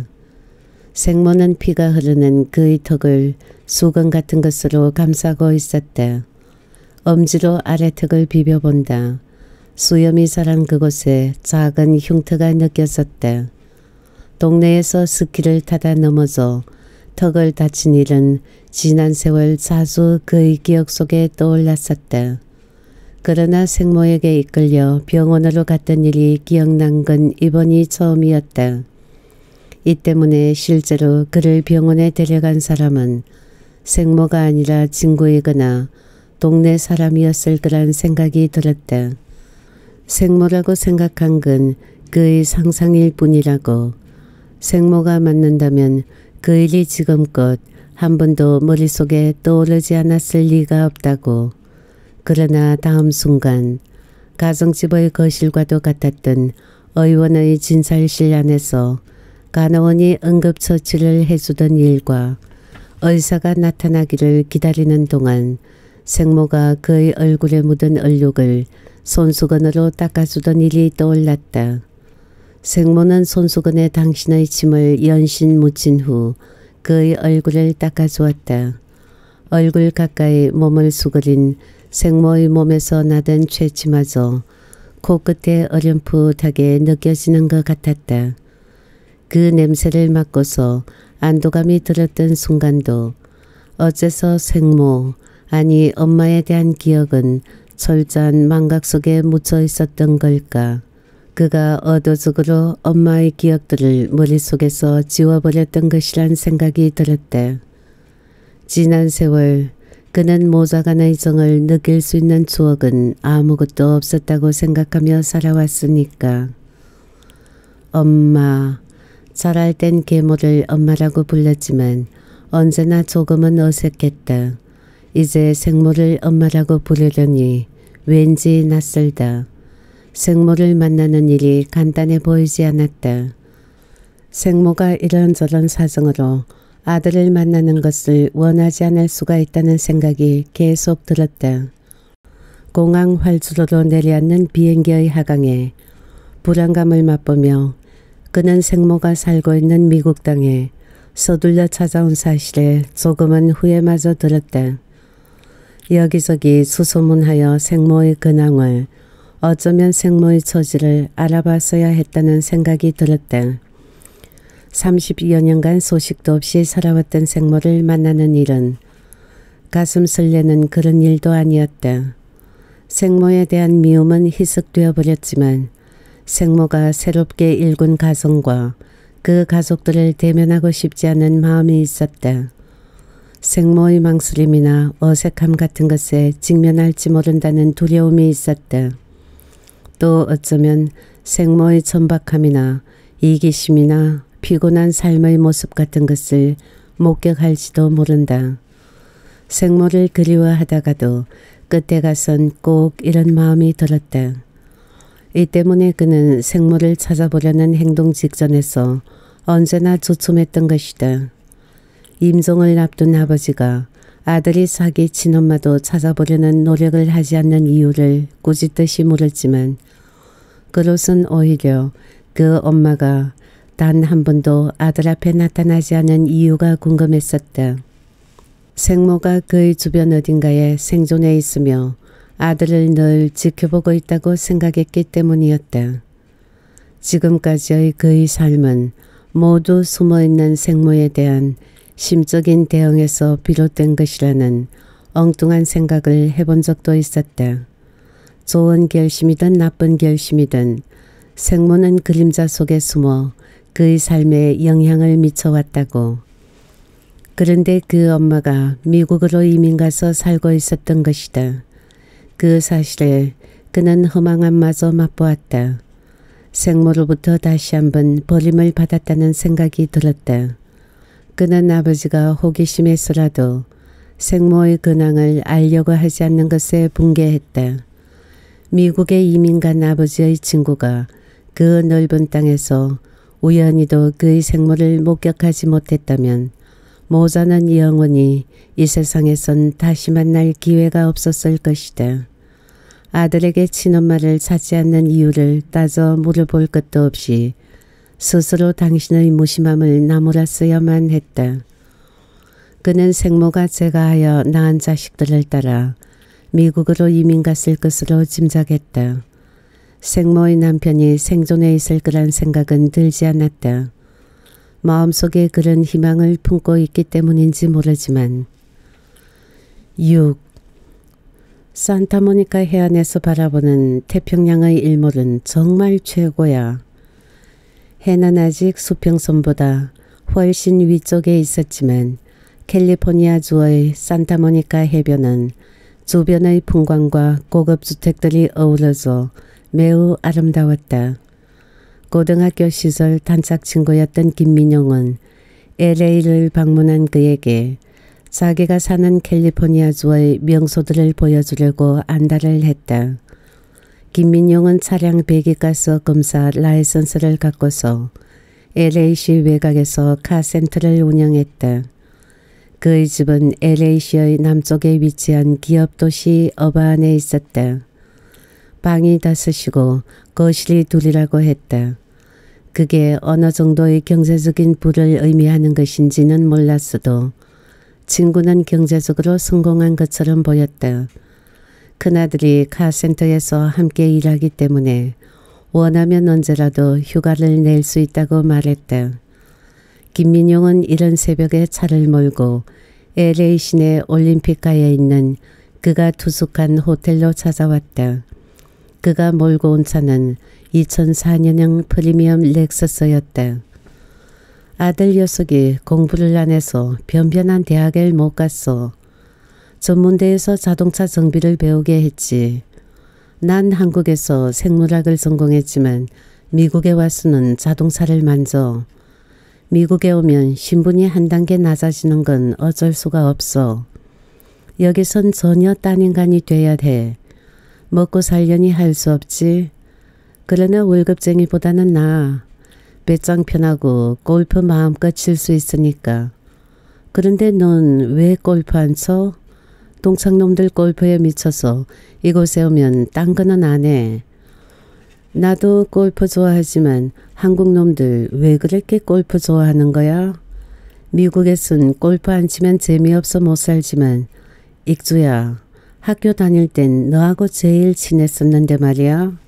생모는 피가 흐르는 그의 턱을 수건 같은 것으로 감싸고 있었다. 엄지로 아래턱을 비벼본다. 수염이 자란 그곳에 작은 흉터가 느껴졌다. 동네에서 스키를 타다 넘어져 턱을 다친 일은 지난 세월 자주 그의 기억 속에 떠올랐었다. 그러나 생모에게 이끌려 병원으로 갔던 일이 기억난 건 이번이 처음이었다. 이 때문에 실제로 그를 병원에 데려간 사람은 생모가 아니라 친구이거나 동네 사람이었을 거란 생각이 들었다. 생모라고 생각한 건 그의 상상일 뿐이라고. 생모가 맞는다면 그 일이 지금껏 한 번도 머릿속에 떠오르지 않았을 리가 없다고. 그러나 다음 순간 가정집의 거실과도 같았던 의원의 진찰실 안에서 간호원이 응급처치를 해주던 일과 의사가 나타나기를 기다리는 동안 생모가 그의 얼굴에 묻은 얼룩을 손수건으로 닦아주던 일이 떠올랐다. 생모는 손수건에 당신의 침을 연신 묻힌 후 그의 얼굴을 닦아주었다. 얼굴 가까이 몸을 수그린 생모의 몸에서 나던 취침마저 코끝에 어렴풋하게 느껴지는 것 같았다. 그 냄새를 맡고서 안도감이 들었던 순간도 어째서 생모, 아니 엄마에 대한 기억은 철저한 망각 속에 묻혀 있었던 걸까. 그가 의도적으로 엄마의 기억들을 머릿속에서 지워버렸던 것이란 생각이 들었다. 지난 세월 그는 모자간의 정을 느낄 수 있는 추억은 아무것도 없었다고 생각하며 살아왔으니까. 엄마, 자랄 땐 계모를 엄마라고 불렀지만 언제나 조금은 어색했다. 이제 생모를 엄마라고 부르려니 왠지 낯설다. 생모를 만나는 일이 간단해 보이지 않았다. 생모가 이런저런 사정으로 아들을 만나는 것을 원하지 않을 수가 있다는 생각이 계속 들었다. 공항 활주로로 내려앉는 비행기의 하강에 불안감을 맛보며 그는 생모가 살고 있는 미국 땅에 서둘러 찾아온 사실에 조금은 후회마저 들었다. 여기저기 수소문하여 생모의 근황을, 어쩌면 생모의 처지를 알아봤어야 했다는 생각이 들었다. 30여 년간 소식도 없이 살아왔던 생모를 만나는 일은 가슴 설레는 그런 일도 아니었다. 생모에 대한 미움은 희석되어 버렸지만 생모가 새롭게 일군 가정과 그 가족들을 대면하고 싶지 않은 마음이 있었다. 생모의 망설임이나 어색함 같은 것에 직면할지 모른다는 두려움이 있었다. 또 어쩌면 생모의 천박함이나 이기심이나 피곤한 삶의 모습 같은 것을 목격할지도 모른다. 생모를 그리워하다가도 끝에 가선 꼭 이런 마음이 들었다. 이 때문에 그는 생모를 찾아보려는 행동 직전에서 언제나 주춤했던 것이다. 임종을 앞둔 아버지가 아들이 사기 친엄마도 찾아보려는 노력을 하지 않는 이유를 꾸짖듯이 물었지만 그것은 오히려 그 엄마가 단 한 번도 아들 앞에 나타나지 않은 이유가 궁금했었다. 생모가 그의 주변 어딘가에 생존해 있으며 아들을 늘 지켜보고 있다고 생각했기 때문이었다. 지금까지의 그의 삶은 모두 숨어있는 생모에 대한 심적인 대응에서 비롯된 것이라는 엉뚱한 생각을 해본 적도 있었다. 좋은 결심이든 나쁜 결심이든 생모는 그림자 속에 숨어 그의 삶에 영향을 미쳐왔다고. 그런데 그 엄마가 미국으로 이민가서 살고 있었던 것이다. 그 사실에 그는 허망함마저 맛보았다. 생모로부터 다시 한번 버림을 받았다는 생각이 들었다. 그는 아버지가 호기심에서라도 생모의 근황을 알려고 하지 않는 것에 분개했다. 미국에 이민 간 아버지의 친구가 그 넓은 땅에서 우연히도 그의 생모를 목격하지 못했다면 모자는 영원히 이 세상에선 다시 만날 기회가 없었을 것이다. 아들에게 친엄마를 찾지 않는 이유를 따져 물어볼 것도 없이 스스로 당신의 무심함을 나무랐어야만 했다. 그는 생모가 제가하여 낳은 자식들을 따라 미국으로 이민 갔을 것으로 짐작했다. 생모의 남편이 생존해 있을 거란 생각은 들지 않았다. 마음속에 그런 희망을 품고 있기 때문인지 모르지만. 6. 산타모니카 해안에서 바라보는 태평양의 일몰은 정말 최고야. 해는 아직 수평선보다 훨씬 위쪽에 있었지만 캘리포니아주의 산타모니카 해변은 주변의 풍광과 고급 주택들이 어우러져 매우 아름다웠다. 고등학교 시절 단짝 친구였던 김민용은 LA를 방문한 그에게 자기가 사는 캘리포니아주의 명소들을 보여주려고 안달을 했다. 김민용은 차량 배기가스 검사 라이선스를 갖고서 LA시 외곽에서 카센터를 운영했다. 그의 집은 LA시의 남쪽에 위치한 기업 도시 어바안에 있었다. 방이 5이고 거실이 2이라고 했다. 그게 어느 정도의 경제적인 부를 의미하는 것인지는 몰랐어도 친구는 경제적으로 성공한 것처럼 보였다. 큰아들이 카센터에서 함께 일하기 때문에 원하면 언제라도 휴가를 낼 수 있다고 말했다. 김민용은 이른 새벽에 차를 몰고 LA 시내 올림픽가에 있는 그가 투숙한 호텔로 찾아왔다. 그가 몰고 온 차는 2004년형 프리미엄 렉서스였다. 아들 녀석이 공부를 안 해서 변변한 대학을 못 갔어. 전문대에서 자동차 정비를 배우게 했지. 난 한국에서 생물학을 전공했지만 미국에 와서는 자동차를 만져. 미국에 오면 신분이 한 단계 낮아지는 건 어쩔 수가 없어. 여기선 전혀 딴 인간이 돼야 돼. 먹고 살려니 할 수 없지. 그러나 월급쟁이보다는 나아. 배짱 편하고 골프 마음껏 칠 수 있으니까. 그런데 넌 왜 골프 안 쳐? 동창놈들 골프에 미쳐서 이곳에 오면 딴 거는 안 해. 나도 골프 좋아하지만 한국 놈들 왜 그렇게 골프 좋아하는 거야? 미국에선 골프 안 치면 재미없어 못 살지만 익주야, 학교 다닐 땐 너하고 제일 친했었는데 말이야.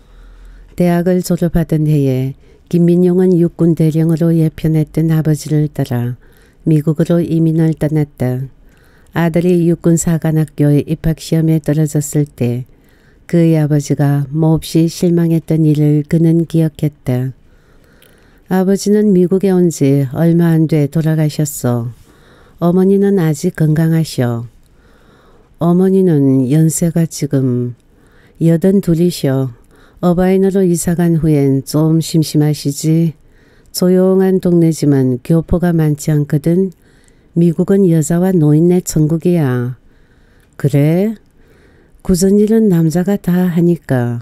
대학을 졸업하던 해에 김민용은 육군 대령으로 예편했던 아버지를 따라 미국으로 이민을 떠났다. 아들이 육군사관학교에 입학시험에 떨어졌을 때 그의 아버지가 몹시 실망했던 일을 그는 기억했다. 아버지는 미국에 온 지 얼마 안 돼 돌아가셨어. 어머니는 아직 건강하셔. 어머니는 연세가 지금 82이셔. 어바인으로 이사간 후엔 좀 심심하시지. 조용한 동네지만 교포가 많지 않거든. 미국은 여자와 노인네 천국이야. 그래? 굳은 일은 남자가 다 하니까.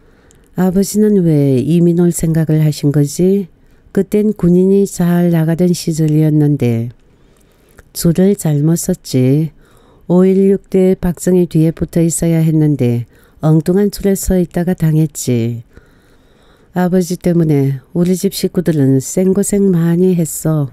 아버지는 왜 이민 올 생각을 하신 거지? 그땐 군인이 잘 나가던 시절이었는데. 줄을 잘못 섰지. 5.16때 박정희 뒤에 붙어 있어야 했는데 엉뚱한 줄에 서 있다가 당했지. 아버지 때문에 우리 집 식구들은 생고생 많이 했어.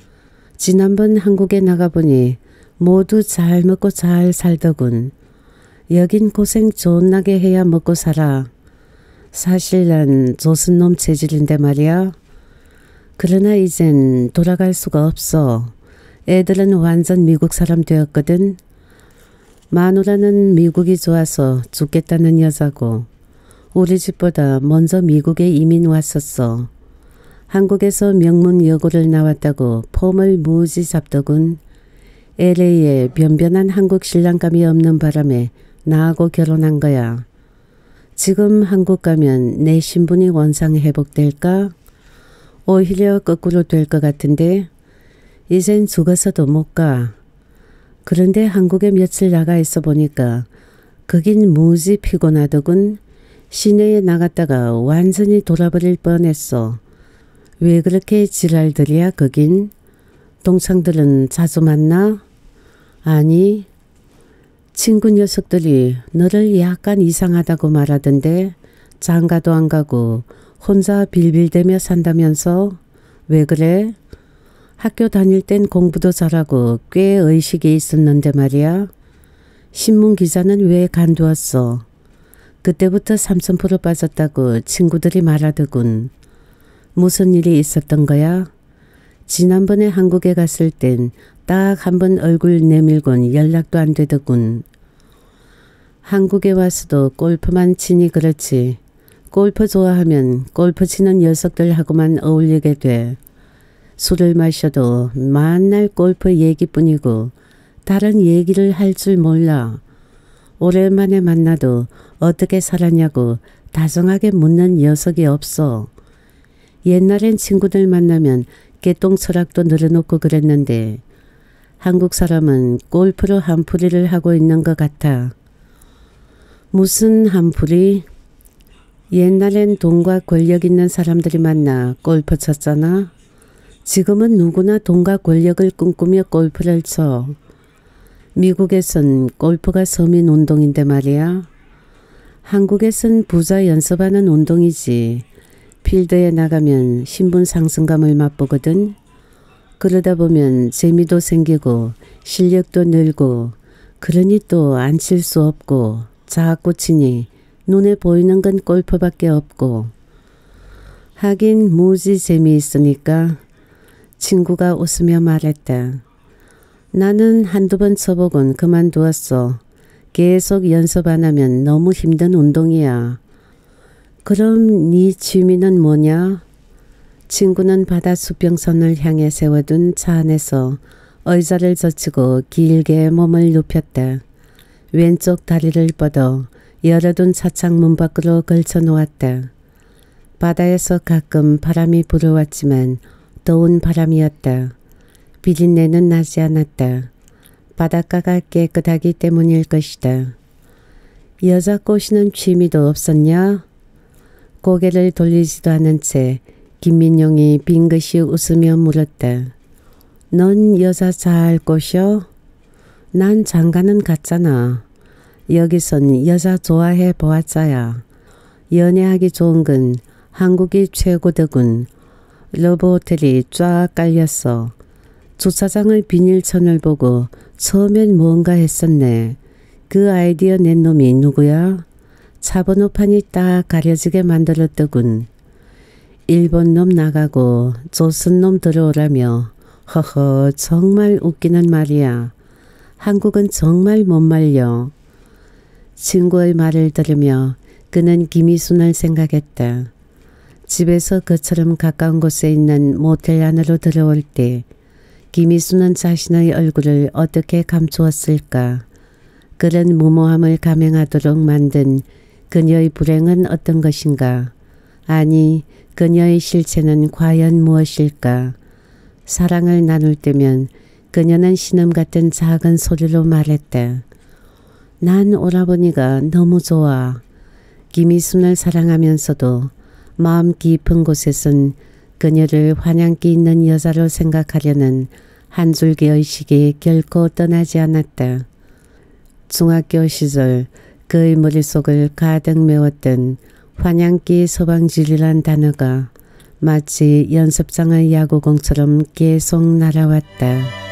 지난번 한국에 나가보니 모두 잘 먹고 잘 살더군. 여긴 고생 존나게 해야 먹고 살아. 사실 난 조선놈 체질인데 말이야. 그러나 이젠 돌아갈 수가 없어. 애들은 완전 미국 사람 되었거든. 마누라는 미국이 좋아서 죽겠다는 여자고 우리 집보다 먼저 미국에 이민 왔었어. 한국에서 명문 여고를 나왔다고 폼을 무지 잡더군. LA에 변변한 한국 신랑감이 없는 바람에 나하고 결혼한 거야. 지금 한국 가면 내 신분이 원상 회복될까? 오히려 거꾸로 될 것 같은데 이젠 죽어서도 못 가. 그런데 한국에 며칠 나가 있어 보니까 거긴 무지 피곤하더군. 시내에 나갔다가 완전히 돌아버릴 뻔했어. 왜 그렇게 지랄들이야 거긴? 동창들은 자주 만나? 아니, 친구 녀석들이 너를 약간 이상하다고 말하던데 장가도 안 가고 혼자 빌빌대며 산다면서? 왜 그래? 학교 다닐 땐 공부도 잘하고 꽤 의식이 있었는데 말이야. 신문 기자는 왜 간두었어? 그때부터 3000% 빠졌다고 친구들이 말하더군. 무슨 일이 있었던 거야? 지난번에 한국에 갔을 땐 딱 한 번 얼굴 내밀곤 연락도 안 되더군. 한국에 와서도 골프만 치니 그렇지. 골프 좋아하면 골프 치는 녀석들하고만 어울리게 돼. 술을 마셔도 만날 골프 얘기뿐이고 다른 얘기를 할 줄 몰라. 오랜만에 만나도 어떻게 살았냐고 다정하게 묻는 녀석이 없어. 옛날엔 친구들 만나면 개똥 철학도 늘어놓고 그랬는데 한국 사람은 골프로 한풀이를 하고 있는 것 같아. 무슨 한풀이? 옛날엔 돈과 권력 있는 사람들이 만나 골프 쳤잖아. 지금은 누구나 돈과 권력을 꿈꾸며 골프를 쳐. 미국에선 골프가 서민 운동인데 말이야. 한국에선 부자 연습하는 운동이지. 필드에 나가면 신분 상승감을 맛보거든. 그러다 보면 재미도 생기고 실력도 늘고 그러니 또 안 칠 수 없고 자꾸 치니 눈에 보이는 건 골프밖에 없고. 하긴 무지 재미있으니까. 친구가 웃으며 말했다. 나는 한두 번 쳐보곤 그만두었어. 계속 연습 안 하면 너무 힘든 운동이야. 그럼 네 취미는 뭐냐? 친구는 바다 수평선을 향해 세워둔 차 안에서 의자를 젖히고 길게 몸을 눕혔다. 왼쪽 다리를 뻗어 열어둔 차창 문 밖으로 걸쳐 놓았다. 바다에서 가끔 바람이 불어왔지만 더운 바람이었다. 비린내는 나지 않았다. 바닷가가 깨끗하기 때문일 것이다. 여자 꼬시는 취미도 없었냐? 고개를 돌리지도 않은 채 김민용이 빙긋이 웃으며 물었다. 넌 여자 잘 꼬셔? 난 장가는 갔잖아. 여기선 여자 좋아해 보았자야. 연애하기 좋은 건 한국이 최고더군. 러브호텔이 쫙 깔렸어. 주차장을 비닐천을 보고 처음엔 뭔가 했었네. 그 아이디어 낸 놈이 누구야? 차 번호판이 딱 가려지게 만들었더군. 일본 놈 나가고 조선 놈 들어오라며. 허허, 정말 웃기는 말이야. 한국은 정말 못 말려. 친구의 말을 들으며 그는 김희순을 생각했다. 집에서 그처럼 가까운 곳에 있는 모텔 안으로 들어올 때 김희순은 자신의 얼굴을 어떻게 감추었을까? 그런 무모함을 감행하도록 만든 그녀의 불행은 어떤 것인가? 아니, 그녀의 실체는 과연 무엇일까? 사랑을 나눌 때면 그녀는 신음 같은 작은 소리로 말했다. 난 오라버니가 너무 좋아. 김희순을 사랑하면서도 마음 깊은 곳에선 그녀를 환양기 있는 여자로 생각하려는 한 줄기 의식이 결코 떠나지 않았다. 중학교 시절 그의 머릿속을 가득 메웠던 환양기 서방질이란 단어가 마치 연습장의 야구공처럼 계속 날아왔다.